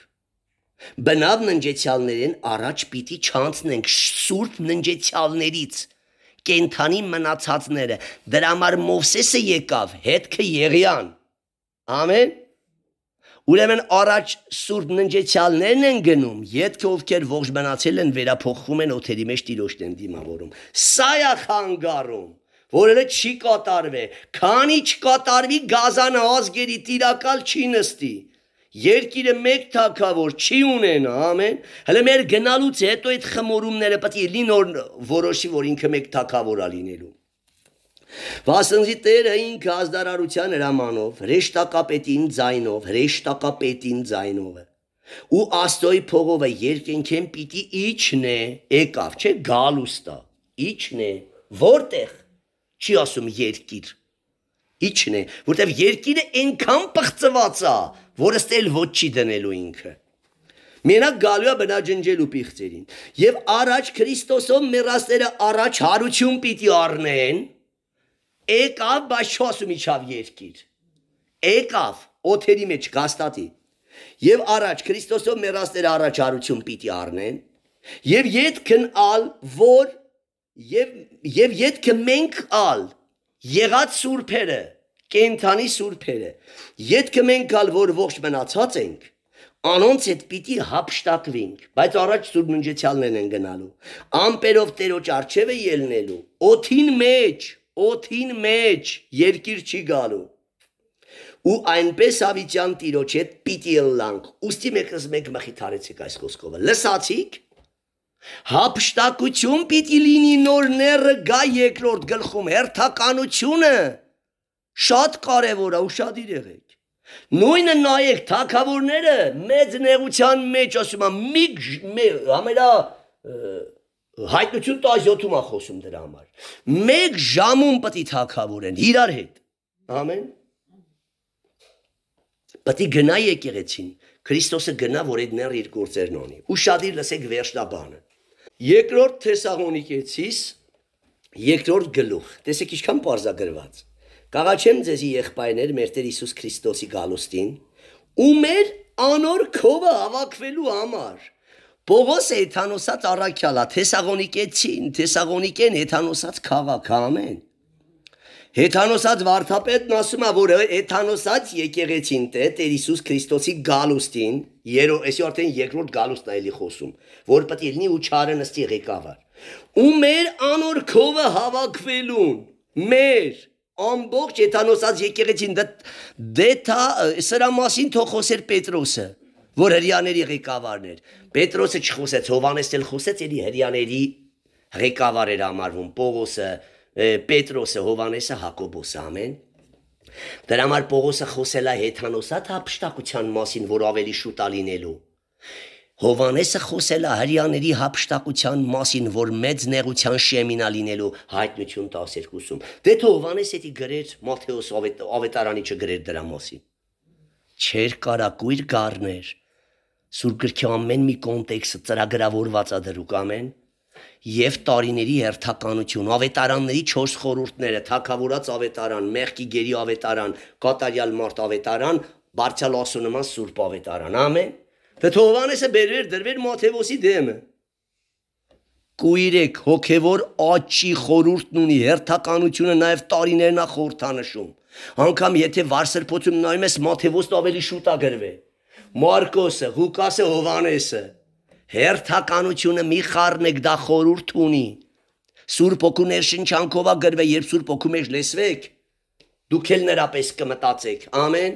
բնավ ննջեցյալներին առաջ պիտի չանցնենք սուրբ ննջեցյալներից, կենթանի մնացածները։ Դրա համար Մովսեսը եկավ, հետքը Եղիան։ Ամեն։ Ուրեմն առաջ սուրբ ննջեցյալներն են գնում, ետքը ովքեր ողջ մնացել են վերափոխվում են օթերի մեջ Տիրոջն են դիմավորում։ Սա է խանգարում, որը չի կատարվի, քանի չկատարվի գազանը ազգերի տիրակալ չի նստի։ Երկիրը մեկ թագավոր չի ունենա, ամեն։ Հələ մեր գնալուց հետո այդ խմորումները պետք է լինոր որոշի, որ ինքը մեկ թագավոր է լինելու։ Վասնզի Տերը ինքը ազդարարության հրամանով, հրեշտակապետին ձայնով, հրեշտակապետին ձայնով ու Աստծոյի փողովը երկնքեն պիտի իջնե, եկավ, չէ, գալուստա, իջնե, որտեղ, չի ասում երկիր, իջնե, որտեղ երկիրը այնքան պղծված է, որ ստել ոչ չի դնելու ինքը։ Մենակ գալու է բնաջնջելու պիղծերին, և առաջ Քրիստոսով մեռածները առաջ հարություն պիտի առնեն, եկավ, բայց չասում իջավ երկիր, եկավ, օթերի մեջ գաստատի, և առաջ Քրիստոսով մեռածները առաջ հարություն պիտի առնեն, և ետքն ալ, որ, և ետքը մենք ալ, եղած սուրբերը, կենթանի սուրբերը, ետքը մենք ալ, որ ողջ մնացած ենք, անոնց հետ պիտի հափշտակվենք, բայց առաջ սուրբ ննջեցյալներն են գնալու, ամպերով Տերոջ առջև է ելնելու, օթին մեջ, օթին մեջ, երկիր չի գալու, ու այնպես ավիճան Տիրոջ հետ պիտի ելնանք, ուստի մեկս մեկ մխիթարեցիք այս խոսքովը, լսացիք, հափշտակություն պիտի լինի նոր ները գա երկրորդ գլխում, հերթականությունը շատ կարևոր է ու շատ իրեղեք, նույնը նայեք թագավորները մեծ նեղության մեջ ասում են, մի համերա հայտնություն տասյոթում է խոսում դրա համար, մեկ ժամում պտի թագավոր են, իրար հետ, ամեն, պտի գնա եկեղեցին, Քրիստոսը գնա, որ այդ ներ իր գործերն ունի, ու շատիր լսեք վերջնաբանը, երկրորդ Թեսաղոնիկեցիս, երկրորդ գլուխ, տեսեք ինչքան պարզագրված, կաղաչեմ ձեզի եղբայրներ մեր Տեր Հիսուս Քրիստոսի գալուստին, ու մեր անոր քովը հավաքվելու համար, Պողոս հեթանոսած առաքյալա, Թեսաղոնիկեցին, Թեսաղոնիկեն հեթանոսած քաղաք, ամեն, հեթանոսած վարդապետն ասում է, որ հեթանոսած եկեղեցին Տեր Հիսուս Քրիստոսի գալուստին, այսի արդեն երկրորդ գալուստն է էլի խոսում, որ պետք է լինի ու չարը նստի ղեկավար, ու մեր անոր քովը հավաքվելուն, մեր ամբողջ հեթանոսած եկեղեցին, դեթա սրա մասին թող խոսեր Պետրոսը, որ հրյաների ղեկավարն էր, Պետրոսը չխոսեց, Հովանեսն էլ խոսեց, էլի հրյաների ղեկավար էր համարվում, Պողոսը, Պետրոսը, Հովանեսը, Հակոբոսը, ամեն, դրա համար Պողոսը խոսել է հեթանոսատ հափշտակության մասին, որ ավելի շուտ է լինելու, Հովանեսը խոսել է հրյաների հափշտակության մասին, որ մեծ նեղության շեմին է լինելու հայտնություն տասներկուսում, դե թող Հովանես էդի գրեր, Մատթեոս ավետարանի չգրեր դրա մասին, չեր կարակույր գառներ, Սուրբ գրքի ամեն մի կոնտեքստը ծրագրավորված է դրուկ, ամեն, և տարիների հերթականություն, ավետարանների չորս խորհուրդները, թագավորած ավետարան, մեղքի գերի ավետարան, կատարյալ մարդ ավետարան, բարձյալ Աստծո նման սուրբ ավետարան, ամեն, թե թող Հովանեսը բերվեր դրվեր Մատթեոսի դեմը, կույրեք հոգևոր աճի խորհուրդն ունի, հերթականությունը նաև տարիներն է խորհրդանշում, անգամ եթե վարսրբոցում նայում ես Մատթեոսն ավելի շուտ է գրվել, Մարկոսը, Ղուկասը, Հովանեսը, հերթականությունը մի խառնեք դա խորհուրդ ունի, Սուրբ Հոգու ներշնչանքով է գրվել, երբ Սուրբ Հոգու մեջ լսվեք, դուք էլ նրա պես կմտածեք, ամեն,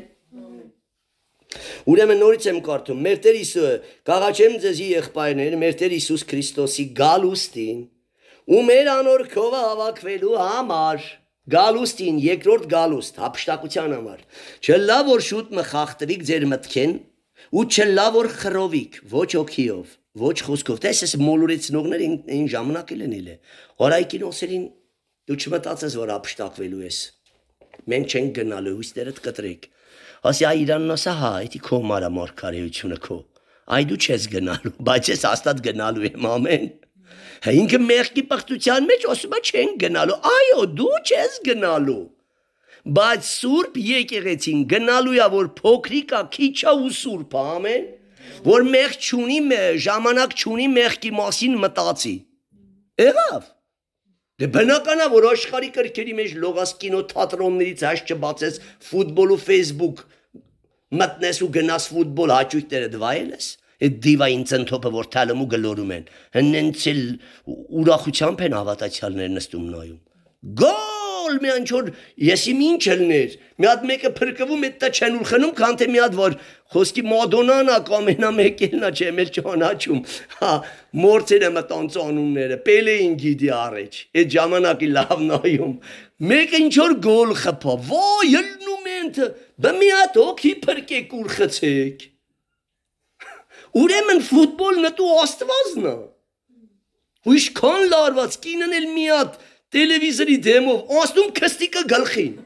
ուրեմն նորից եմ կարդում, մեր Տեր Հիսուսը, կաղաչեմ ձեզի եղբայրներ, մեր Տեր Հիսուս Քրիստոսի գալուստին, ու մեր անոր քովը հավաքվելու համար, գալուստին, երկրորդ գալուստ, հափշտակության համար, չլա որ շուտ մխախտվիք ձեր մտքեն, ու չլա որ խռովիք, ոչ հոգիով, ոչ խոսքով, տես ես մոլորեցնողներ այն ժամանակ էլ են է, հորայքին ոսերին դու չմտածես, որ հափշտակվելու ես, մենք չենք գնալու, հույսներդ կտրեք, ասի այ իրանն ասա, հա, էդի քո մարա մարգարեությունը քո, այ դու չես գնալու, բայց ես հաստատ գնալու եմ, ամեն, ինքը մեղքի պղծության մեջ ասում է չենք գնալու, այո, դու չես գնալու, բայց սուրբ եկեղեցին գնալու է, որ փոքրիկա քիչա ու սուրբ, ամեն, որ մեղ չունի, ժամանակ չունի մեղքի մասին մտածի, եղավ, Դե բնական է, որ աշխարհի կրքերի մեջ լողաս կինո թատրոններից հաշ չբացես ֆուտբոլ ու Facebook մտնես ու գնաս ֆուտբոլ հաճույքները դվայել ես։ Այդ դիվային ցնթոփը որ թալում ու գլորում են։ Հնենց էլ ուրախությամբ են հավատացյալներ նստում նայում։ Գոլ մի անչոր եսի ինչ ելներ։ Մի հատ մեկը փրկվում է դա չեն ուր խնում, քան թե մի հատ որ խոսքի Մադոննան է կամ ամենամեկելն է չեմ էլ ճանաչում։ Հա, մորցերը մտանց անունները, Պելեին գիտի առաջ։ Այդ ժամանակի լավ նայում։ Մեկը ինչ որ գոլ խփա։ Ոյ, ելնում են, բմի հատ հոգի փրկեք ուր խցեք։ Ուրեմն ֆուտբոլն դու աստվածն է։ Ույշքան լարված կինն էլ մի հատ տելևիզորի դեմով ասում քստիկը գլխին։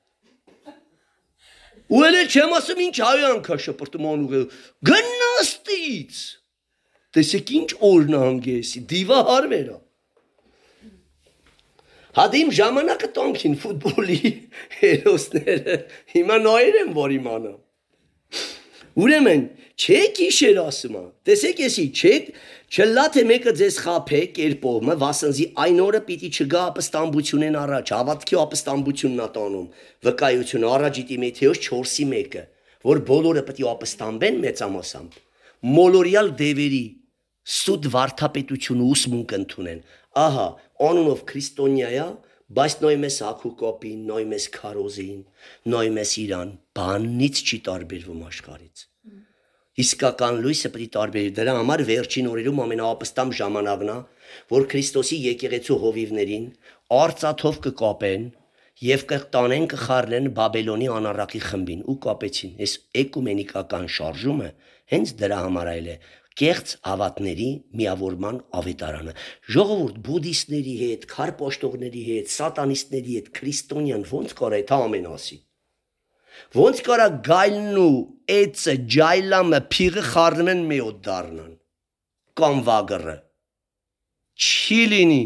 Ու էլ չեմ ասում ինչ հայանքա շպրտում անուղը։ Գնաստից։ Տեսեք ինչ օրն հանգեսի, դիվա հարվերա։ Հադիմ ժամանակը տանքին ֆուտբոլի հերոսները, հիմա նայեր եմ, որ իմանամ։ Ուրեմն, չեք իշեր ասում, տեսեք եսի, չեք, չլա թե մեկը ձեզ խափե կերպովը, վասնզի այն օրը պիտի չգա ապստամբություն են առաջ, հավատքի ապստամբությունն ա տանում, վկայությունը առաջի Տիմոթեոս չորսի մեկը, որ բոլորը պիտի ապստամբեն մեծամասամբ, մոլորյալ դևերի, սուտ վարդապետությունը ուսմունք ընդունեն, ահա, անունով քրիստոնյայա, բայց նոյմես Հակուկոպին, նոյմես Քարոզին, նոյմես իրան, բանից չի տարբերվում աշխարից։ Իսկական լույսը պիտի տարբերի, դրա համար վերջին օրերում ամենաապստամբ ժամանակն է, որ Քրիստոսի եկեղեցու հովիվներին արծաթով կկապեն եւ կտանեն կխառնեն Բաբելոնի անառակի խմբին ու կապեցին։ Այս էկումենիկական շարժումը հենց դրա համար այլ է կեղծ հավատների միավորման ավետարանը։ Ժողովուրդ բուդդիստների հետ, քարպաշտողների հետ, սատանիստների հետ քրիստոնյան ոնց կարա այդ ամեն ասի։ Ոնց կարա գայլն ու էծը ջայլամը փիղը խառնում են մեոտ դառնան կամ վագրը չի լինի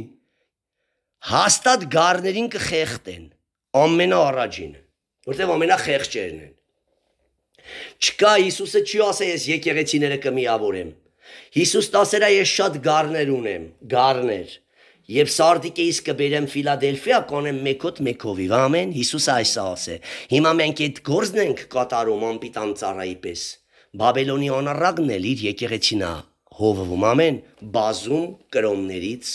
հաստատ գառներին կխեղտեն ամենաառաջինը որտեղ ամենախեղճերն են չկա Հիսուսը չի ասա ես եկեղեցիները կմիավորեմ Հիսուս ասել է ես շատ գառներ ունեմ գառներ Եվ Սարդիկեից կբերեմ Ֆիլադելֆիա, կանեմ մեկոտ մեկովիվ, ամեն, Հիսուսը այս ասե, հիմա մենք այդ գործն ենք կատարում անպիտան ծառայի պես, Բաբելոնի անառակն էլ իր եկեղեցին է հովվում, ամեն, բազում կրոններից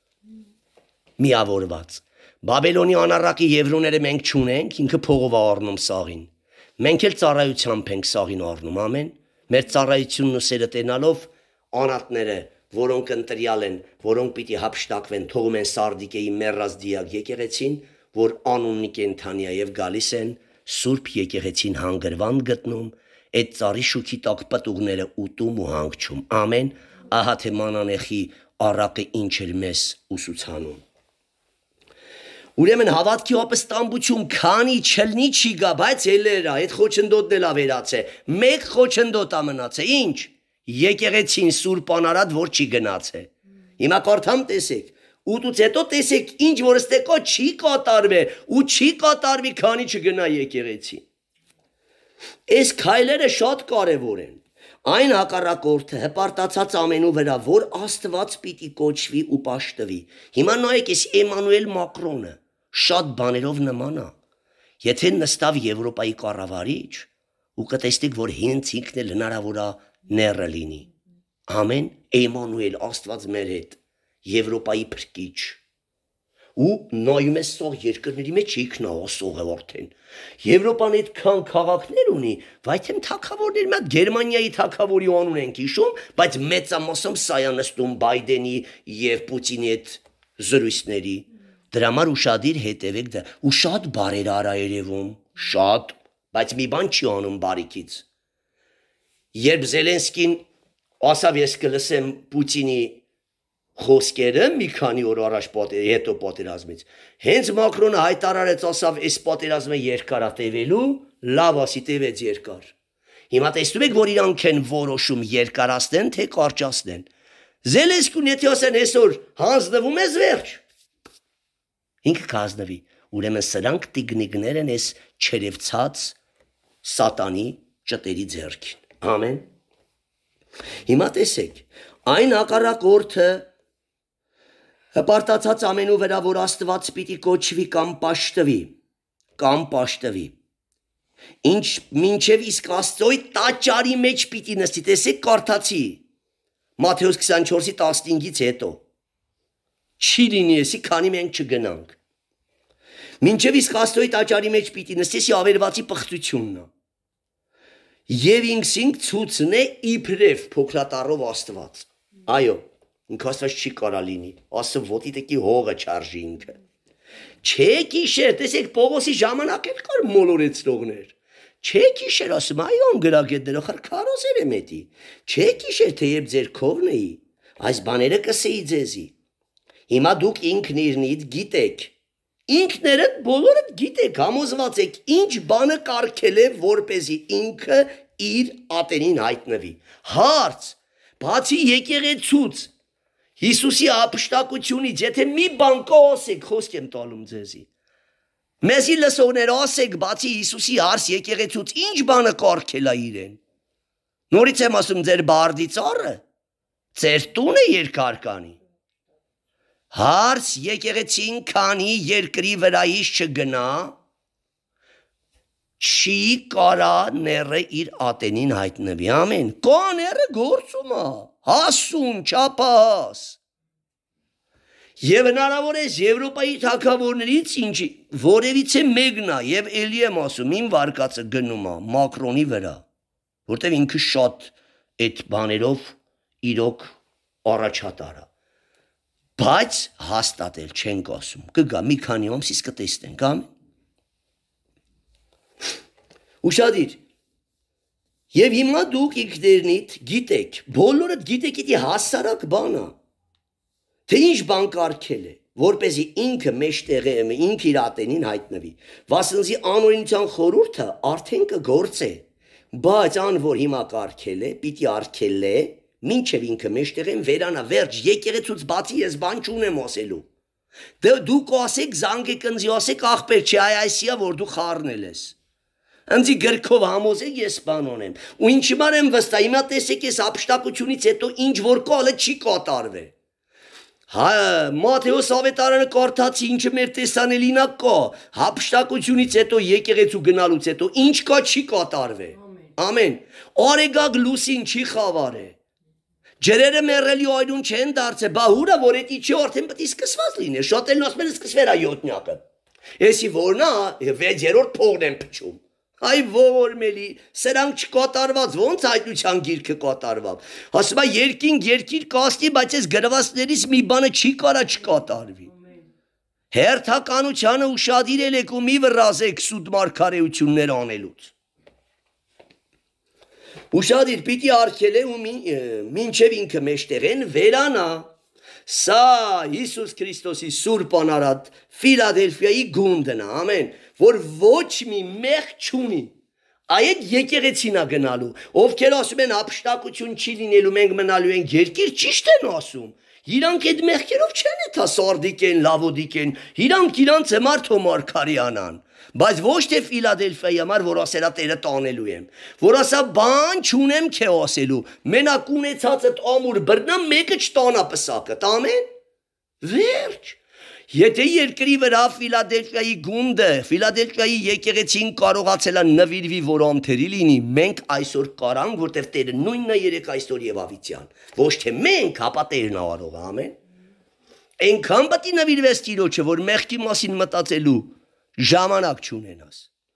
միավորված, Բաբելոնի անառակի եվրոները մենք չունենք, ինքը փողով է առնում սաղին, մենք էլ ծառայությամբ ենք սաղին առնում, ամեն, մեր ծառայությունն ու սերը տենալով անատները որոնք ընտրյալ են, որոնք պիտի հափշտակվեն, թողում են Սարդիկեի մեռած դիակ եկեղեցին, որ անուննի կենթանի է եւ գալիս են Սուրբ եկեղեցին հանգրվան գտնում, այդ ծառի շուքի տակ պտուղները ուտում ու հանգչում։ Ամեն, ահա թե մանանեխի առակը ինչ էր մեզ ուսուցանում։ Ուրեմն հավատքի ապստամբություն քանի չլնի չի գա, բայց ելերա, այդ խոչընդոտն էլ ավերացե, մեկ խոչընդոտ է մնացե, ինչ Եկեղեցին Սուրբ անարատ որ չի գնացե։ Հիմա կարդամ տեսեք, ուտուց հետո տեսեք ինչ որ ստեկո չի կատարվե ու չի կատարվի քանի չգնա եկեղեցին։ Այս քայլերը շատ կարևոր են։ Այն հակառակորդը հպարտացած ամենու վրա, որ Աստված պիտի կոչվի ու պաշտվի։ Հիմա նայեք այս Էմանուել Մակրոնը շատ բաներով նման է։ Եթե նստավ Եվրոպայի կառավարիչ ու կտեսնեք, որ հենց ինքն էլ հնարավոր է ները լինի, ամեն Էմանուել Աստված մեր հետ, Եվրոպայի փրկիչ, ու նայում ես սող երկրների մեջ իքնա ասողը արդեն, Եվրոպան այդքան քաղաքներ ունի, բայց եմ թագավորներ մատ Գերմանիայի թագավորի անուն ենք հիշում, բայց մեծամասամբ սայա նստում Բայդենի և Պուտինի այդ զրույցների, դրա համար ուշադիր հետևեք դա, ու շատ բարեր արա երևում, շատ, բայց մի բան չի անում բարիքից Երբ Զելենսկին ասավ ես կլսեմ Պուտինի խոսքերը մի քանի օր առաջ հետո պատերազմից, հենց Մակրոնը հայտարարեց ասավ այս պատերազմը երկար է տևելու, լավ ասի տևեց երկար։ Հիմա տեսնում եք, որ իրանք են որոշում երկարացնեն, թե կարճացնեն։ Զելենսկին եթե ասեն այսօր հանձնվում ես վերջ, ինքը կհանձնվի, ուրեմն սրանք տիկնիկներ են այս չերևցած սատանի ճտերի ձեռքին։ Ամեն։ Հիմա տեսեք, այն հակառակորդը Հպարտացած ամենու վրա, որ Աստված պիտի կոչվի կամ պաշտվի, կամ պաշտվի, ինչ մինչև իսկ Աստծոյ տաճարի մեջ պիտի նստի, տեսեք կարդացի, Մատթեոս քսանչորսի տասնհինգից հետո, չի լինի էսի, քանի մենք չգնանք, մինչև իսկ Աստծոյ տաճարի մեջ պիտի նստի, էսի ավերվածի պղծությունն է, և ինքսինք ցուցն է իբրև փոքրատառով Աստված, այո, ինքը Աստված չի կարա լինի, ասը ոտի տեկի հողը չարժի ինքը, չէ գիշեր, տեսեք Պողոսի ժամանակ էլ կար մոլորեցնողներ, չէ գիշեր ասում, այո անգրագետները խրքարոզեր եմ էտի, չէ գիշեր թեև ձեր քովն էի, այս բաները կսեի ձեզի, հիմա դուք ինքն իրնիդ գիտեք, ինքներդ բոլորդ գիտեք, համոզված եք, ինչ բանը կարգել է, որպեսզի ինքը իր ատենին հայտնվի, հարց, բացի եկեղեցուց, Հիսուսի ապշտակությունից, եթե մի բան կասեք, խոսք եմ տալում ձեզի, մեզի լսողներ ասեք, բացի Հիսուսի հարց եկեղեցուց, ինչ բանը կարգել է իրեն, նորից եմ ասում, ձեր բարդի ծառը, ձեր տունը երկար կանի, հարց եկեղեցին քանի երկրի վրայից չգնա, չի կարա ները իր ատենին հայտնվի, ամեն, կա ները գործում է, հասուն, չապաս, և հնարավոր է Եվրոպայի թագավորներից ինչի, որևիցե մեկն է, և էլի եմ ասում, իմ վարկածը գնում է Մակրոնի վրա, որտև ինքը շատ այդ բաներով իրոք առաջատար է, բայց հաստատել չենք ասում, կգա մի քանի ամսից կտեսնենք, ամեն, ուշադիր, և հիմա դուք ինքներնիդ գիտեք, բոլորդ գիտեք իդի հասարակ բանա, թե ինչ բան կարգել է, որպեսզի ինքը մեջտեղը ինքը իր ատենին հայտնվի, վասնզի անօրինության խորհուրդը արդեն կգործե, բայց ան որ հիմա կարգել է, պիտի արգել է, մինչև ինքը մեջտեղեն վերանա, վերջ, եկեղեցուց բացի ես բան չունեմ ասելու, դուք ասեք զանգ եք ընձի, ասեք աղբեր չի, այ այսիա, որ դու խառնել ես, ընձի գրքով համոզեք ես բան ունեմ, ու ինչ բան եմ վստահ, հիմա տեսեք ես ապշտակությունից հետո ինչ որ կալը չի կատարվե, Մատթեոս ավետարանը կարդացի, ինչը մեր տեսանելինա կա, հափշտակությունից հետո եկեղեցու գնալուց հետո ինչ կա չի կատարվե, ամեն, արեգակ լուսին չի խավարե, ջրերը մեռելի այդուն չեն դարձե, բա հուրա, որ էտի չի արդեն պտի սկսված լինե, շատ էլ ասմեն սկսվերա յոտնյակը, եսի որնա, վեջերորդ փողն եմ պչում, այ ողորմելի, սրանք չկատարված, ոնց հայտնության գիրքը կատարվավ, ասում է երկինք երկիր կասկի, բայց ես գրվածներից մի բանը չի կարա չկատարվի, հերթականությանը ուշադիրել եք ու մի վրազեք սուտ մարգարեություններ անելուց, ուշադիր պիտի արգել է ու մինչև ինքը մեջտեղեն վերանա, սա Հիսուս Քրիստոսի սուրբ անարատ Ֆիլադելֆիայի գունդն է, ամեն, որ ոչ մի մեղ չունի, այդ եկեղեցին է գնալու, ովքեր ասում են ապշտակություն չի լինելու, մենք մնալու ենք երկիր, ճիշտ են ասում, իրանք այդ մեղքերով չեն էթա սարդիկ են, լավոդիկ են, իրանք իրանց համար թոմարկարյանան, բայց ոչ թե Ֆիլադելֆիայի համար, որ ասելա Տերը տանելու եմ, որ ասա բան չունեմ քե ասելու, մենակ ունեցածդ ամուր բռնամ, մեկը չտանա պսակդ, ամեն, վերջ, եթե երկրի վրա Ֆիլադելֆիայի գունդը, Ֆիլադելֆիայի եկեղեցին կարողացել է նվիրվի, որ անթերի լինի, մենք այսօր կարանք, որտև Տերը նույնն է երեք այսօր եւ ավիցյան, ոչ թե մենք, հապա Տերն է արող, ամեն, այնքան պետք է նվիրվես Տիրոջը, որ մեղքի մասին մտածելու ժամանակ չունենաս,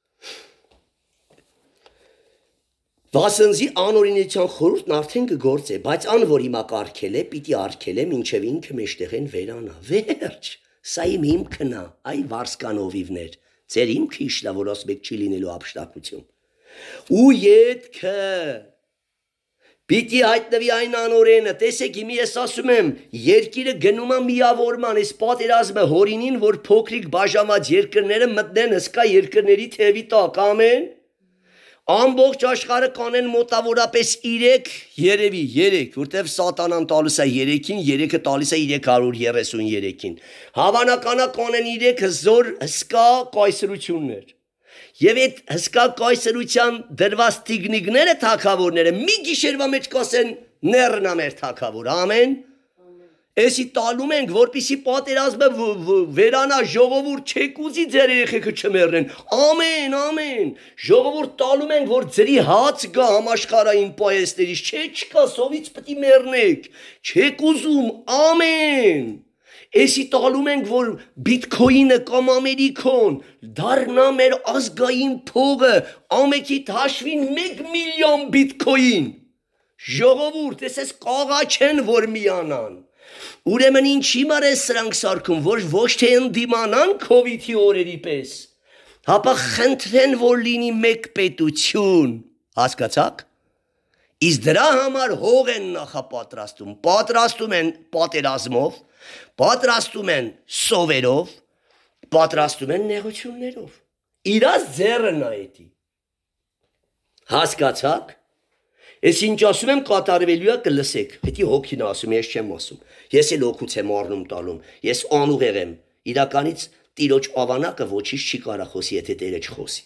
վասնզի անօրինության խորհուրդն արդեն կգործե, բայց ան որ հիմա կարգել է, պիտի արգել է, մինչև ինքը մեջտեղեն վերանա, վերջ, սա իմ հիմքն է, այ վարսկանովիվներ, ձեր հիմքը իշլա, որ ասում եք չի լինելու ապշտակություն, ու ետքը, պիտի հայտնվի այն անօրենը, տեսեք հիմի ես ասում եմ, երկիրը գնում է միավորման, այս պատերազմը հորինին, որ փոքրիկ բաժանված երկրները մտնեն հսկա երկրների թևի տակ, ամեն, ամբողջ աշխարհը կանեն մոտավորապես երեք, երևի երեք, որտև սատանան տալիս է երեքին, երեքը տալիս է երեք հարյուր երեսուններեքին, հավանականա կանեն երեք հզոր հսկա կայսրություններ, և այդ հսկա կայսրության դրված տիկնիկները թագավորները մի գիշերվա մեջ կասեն նեռնա մեր թագավոր, ամեն, Էսի տալում ենք, որպիսի պատերազմը վերանա, ժողովուրդ չեք ուզի ձեր երեխեքը չմեռնեն։ Ամեն, ամեն։ Ժողովուրդ տալում ենք, որ ձերի հաց գա համաշխարհային պայեսներից, չէ, չկա, սովից պետք է մեռնեք։ Չեք ուզում, ամեն։ Էսի տալում ենք, որ բիտքոինը կամ ամերիկոն դառնա մեր ազգային փողը, ամեկի հաշվին մեկ միլիոն բիտքոին։ Ժողովուրդ, էս կաղա չեն, որ միանան։ Ուրեմն ինչի մարես սրանք սարքում, որ ոչ թե ընդդիմանան քովիդի օրերի պես, հապա խնդրեն, որ լինի մեկ պետություն, հասկացաք։ Իսկ դրա համար հող են նախապատրաստում, պատրաստում են պատերազմով, պատրաստում են սովերով, պատրաստում են նեղություններով։ Իրաց ձեռը նայեցի։ Հասկացաք։ Ես ինչ ասում եմ կատարվելու է կլսեք, հետի հոգին ասում, ես չեմ ասում, ես էլ հոգուց եմ առնում տալում, ես անուղեղ եմ, իրականից տիրոջ ավանակը ոչինչ չի կարա խոսի, եթե Տերը չխոսի։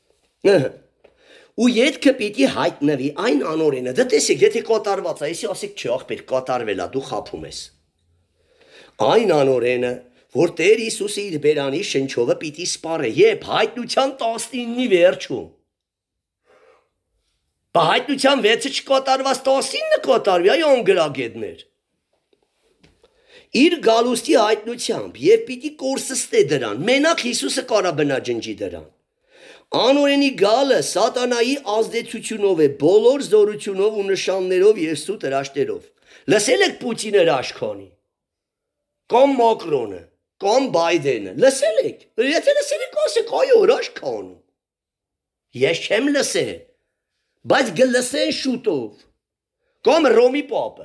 Ու ետքը պիտի հայտնվի այն անօրենը, դա տեսեք, եթե կատարված է, եսի ասեք չէ աղբեր, կատարվել է, դու խաբում ես։ Այն անօրենը, որ Տեր Հիսուսը իր բերանի շնչովը պիտի սպառե, երբ հայտնության տասնինի վերջում Բա հայտնության վեցը չկատարված տասինը կատարվի, այ անգրագետներ։ Իր գալուստի հայտնությամբ և պիտի կորսստե դրան, մենակ Հիսուսը կարա բնաջնջի դրան։ Անօրենի գալը սատանայի ազդեցությունով է, բոլոր զորությունով ու նշաններով և սուտ հրաշքներով։ Լսել եք Պուտինը հրաշքանի, կամ Մակրոնը, կամ Բայդենը, լսել եք, եթե լսել եք ասեք, այո հրաշք անում։ Ես չեմ լսել, բայց գլսեն շուտով, կամ Ռոմի պապը,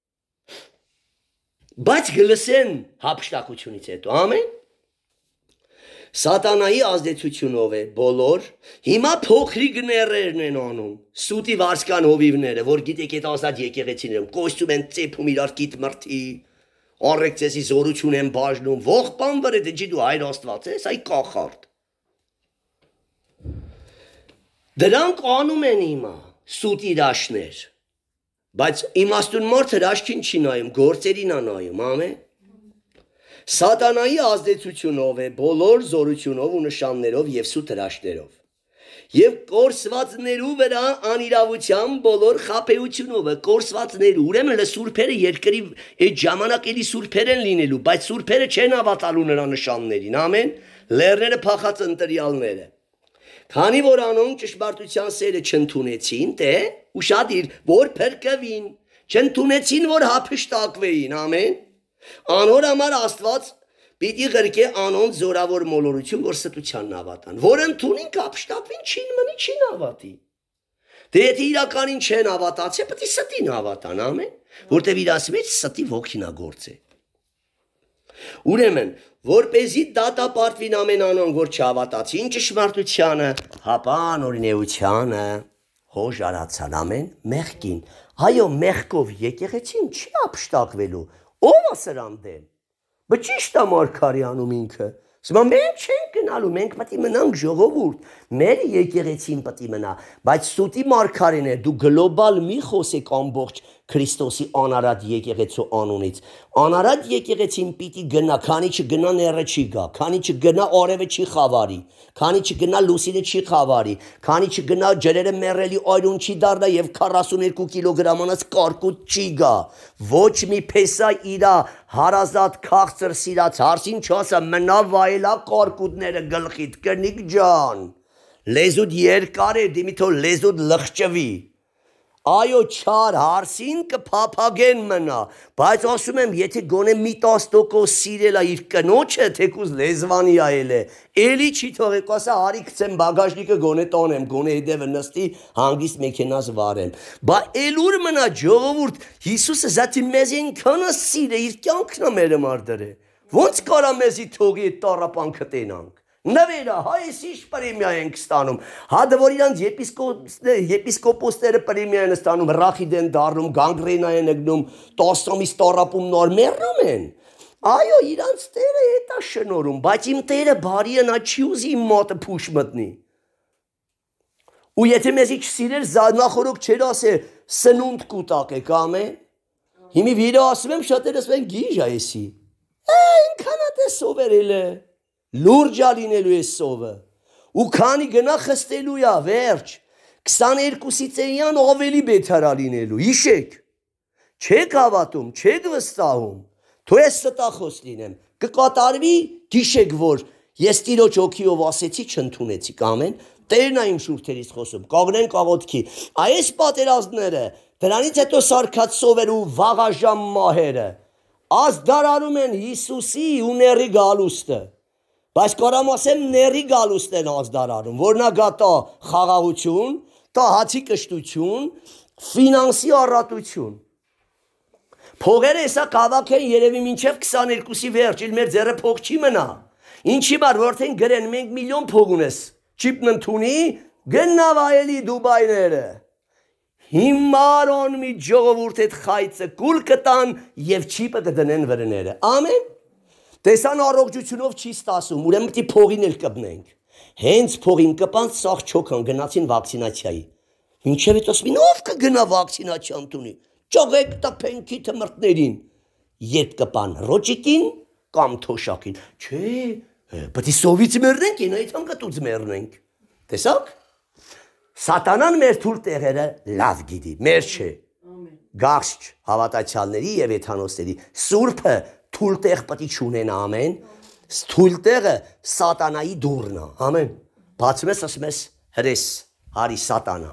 բայց գլսեն հափշտակությունից հետո, ամեն։ Սատանայի ազդեցությունով է բոլոր, հիմա փոքրիկ ներերն են անում, սուտի վարսկան հովիվները, որ գիտեք այդ ազատ եկեղեցիներում, կոստյում են ծեփում իրար կիտ մրթի, առեկցեսի զորություն են բաժնում, ողբան վրե դեջի դու հայր աստված ես, այ կախարդ։ Դրանք անում են հիմա, սուտ իրաշներ, բայց իմաստուն մարդ հրաշքին չի նայում, գործերին է նայում, ամեն։ Սատանայի ազդեցությունով է, բոլոր զորությունով ու նշաններով և սուտ հրաշքներով, և կորսվածներու վրա անիրավության բոլոր խաբեությունով, կորսվածներու, ուրեմն սուրբերը երկրի այդ ժամանակ էլի սուրբեր են լինելու, բայց սուրբերը չեն հավատալու նրա նշաններին, ամեն, լեռները փախած ընտրյալները։ Քանի որ անոնք ճշմարտության սերը չընդունեցին, թե ուշադիր, որ փրկվին, չընդունեցին, որ հափշտակվեին, ամեն։ Անոր համար Աստված պիտի ղրկե անոնց զորավոր մոլորություն, որ ստությանն հավատան, որ ընդունին կհափշտակվին, չին մնի, չին հավատի։ Դե եթե իրականին չեն հավատացի, պետք է ստին հավատան, ամեն, որտեվ իրաց մեջ ստի ոգինագործ է։ Ուրեմն, որպեսզի դատապարտվին ամեն անոնք, որ չհավատացին ճշմարտությանը, հապա անօրինեությանը հոժարացան, ամեն, մեղքին։ Այո, մեղքով եկեղեցին չի հափշտակվելու, ով է սրան դեմ։ Բա ճիշտ է Մարգարյանում ինքը։ Սա մենք չենք գնալու, մենք պետք է մնանք ժողովուրդ, մեր եկեղեցին պետք է մնա, բայց սուտի մարգարեն է, դու գլոբալ մի խոսեք ամբողջ Քրիստոսի անարատ եկեղեցու անունից։ Անարատ եկեղեցին պիտի գնա, քանի չգնա ները չի գա, քանի չգնա արևը չի խավարի, քանի չգնա լուսինը չի խավարի, քանի չգնա ջրերը մեռելի այրուն չի դառնա եւ քառասունեքու կիլոգրամանոց կարկուտ չի գա։ Ոչ մի փեսա իրա հարազատ քաղցր սիրած հարսին չասա մնա վայելա կարկուտները գլխիդ կնիկ ջան։ Լեզուդ երկար է, դիմիթո լեզուդ լղճվի։ Այո, չար հարսին կփափագեն մնա, բայց ասում եմ, եթե գոնե մի տասը տոկոս սիրել է իր կնոջը, թեկուզ լեզվանի այել է, էլի չի թողեք, ասա հարի գցեմ բագաժնիկը գոնե տանեմ, գոնե հետևը նստի, հանգիստ մեքենաս վարեմ։ Բա էլուր մնա ժողովուրդ, Հիսուսը զատի մեզ այնքան է սիրե, իր կյանքն է մերը մարդերը։ Ոնց կարա մեզի թողի այդ տառապանքը տենանք։ Նվերա, հայս ինչ պրեմիա ենք ստանում, հադը որ իրանց եպիսկոպոսները պրեմիա են ստանում, ռախիդ են դառնում, գանգրենա են ընկնում, տասամիս տառապում նոր մեռնում են, այո իրանց տերը հետ է շնորում, բայց իմ տերը բարի է, նա չի ուզի իմ մատը փուշ մտնի, ու եթե մեզի չսիրեր նախորոք չեր ասե սնունդ կուտակեք, ամեն, Հիմի վիրո ասում եմ շատերս մեն գիժ այսի։ Այնքան է սովերել է։ Լուրջ ալինելու է սովը։ Ու քանի գնա խստելու է վերջ։ քսաներկուսից էյան ավելի բեթար ալինելու։ Հիշեք։ Չեք հավատում, չեք վստահում։ Թո ես ստախոս լինեմ։ Կկատարվի, գիշեք որ ես Տիրոջ օգիով ասեցի չընդունեցիք, ամեն։ Տերն է իմ շուրթերից խոսում, կաղնեն կաղոտքի։ Այս պատերազմները, դրանից հետո սարքած սովեր ու վաղաժամ մահերը, ազդարարում են Հիսուսի ու ների գալուստը։ Բայց կարամ ասեմ ների գալուստն են ազդարարում, որ նա գատա խաղաղություն, տա հացի կշտություն, ֆինանսի առատություն։ Փողերը հեսա կավակ են երևի մինչև քսաներկուսի վերջ, իլ մեր ձերը փող չի մնա։ Ինչի բար որթեն գրեն մենք միլիոն փող ունես, չիպն ընդունի, գնա վայելի Դուբայները։ Հիմարոն մի ժողովուրդ այդ խայծը կուլ կտան և չիպը կդնեն վրները, ամեն։ Տեսան առողջությունով չի ստասում, ուրեմն պիտի փողին էլ կպնենք։ Հենց փողին կպան սաղ չոքան գնացին վակցինացիայի։ Մինչև էտ ասում ով կգնա վակցինացիան տունի։ Ճողեք տպենքի թմրտներին, երբ կպան ռոճիկին կամ թոշակին, չէ, պտի սովից մերնենք, են այդան կտուց մերնենք, տեսակ, սատանան մեր թուլ տեղերը լավ գիդի, մեր չէ, գաղշ հավատացյալների և եթանոսների, սուրպը թուլ տեղ պտի չունեն ամեն, թուլ տեղը սատանայի դուրն է, ամեն, բացում ես ասում ես հրես, հարի սատանա,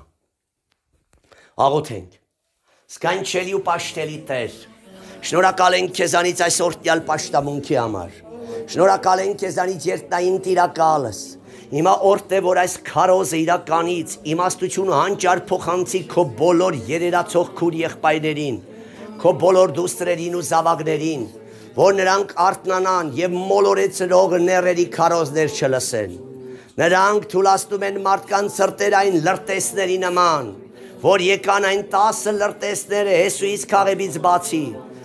աղոթենք, Սկանչելի ու պաշտելի Տեր, շնորհակալ ենք քեզանից այս օրտյալ պաշտամունքի համար, շնորհակալ ենք քեզանից երտնային տիրակալս, հիմա օրտ է, որ այս քարոզը իրականից իմաստությունը հանճար փոխանցի քո բոլոր երերացող քուր եղբայրներին, քո բոլոր դուստրերին ու զավակներին, որ նրանք արթնանան և մոլորեցրող ներերի քարոզներ չլսեն, նրանք թուլացնում են մարդկանց սրտերային լրտեսների նման, որ եկան այն տասը լրտեսները Հեսուից Քաղեբից բացի,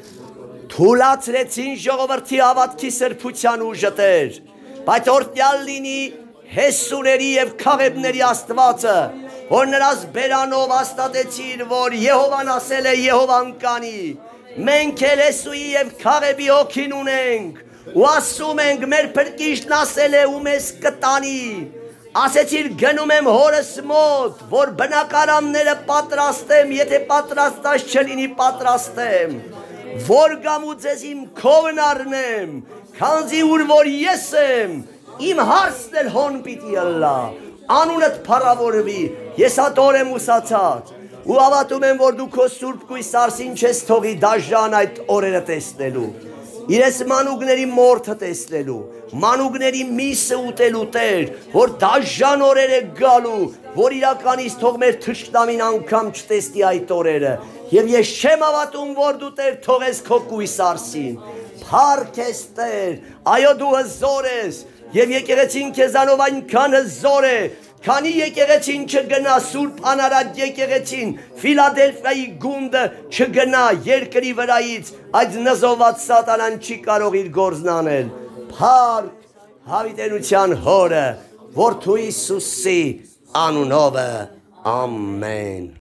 թուլացրեցին ժողովրդի հավատքի սրբության ուժը Տեր, բայց օրտյալ լինի Հեսուների և Քաղեբների Աստվածը, որ նրանց բերանով հաստատեցին, որ Եհովան ասել է Եհովան կանի, մենք էլ Հեսուի և Քաղեբի հոգին ունենք, ու ասում ենք մեր փրկիչն ասել է ու մեզ կտանի, ասեցիր գնում եմ հորս մոտ, որ բնակարանները պատրաստեմ, եթե պատրաստած չլինի պատրաստեմ, որ գամ ու ձեզ իմ քովն առնեմ, քանզի ուր որ ես եմ, իմ հարցն էլ հոն պիտի ըլլա, անունդ փառավորվի, ես ատոր եմ ուսացած, ու հավատում եմ, որ դու քո սուրբ կույս արսին չես թողի դաժան այդ օրերը տեսնելու, իրես մանուկների մորթը տեսնելու, մանուկների միսը ուտելու Տեր, որ դաժան օրեր է գալու, որ իրականից թող մեր թշնամին անգամ չտեսնի այդ օրերը, և ես չեմ հավատում, որ դու Տեր թողես քո կույս արսին, փառք ես Տեր, այո դու հզոր ես, և եկեղեցին քեզանով այնքան հզոր է, քանի եկեղեցին չգնա Սուրբ անարատ եկեղեցին, Ֆիլադելֆիայի գունդը չգնա երկրի վրայից, այդ նզոված սատանան չի կարող իր գործն անել, փառք հավիտենության հորը, որդու Հիսուսի անունովը, ամեն։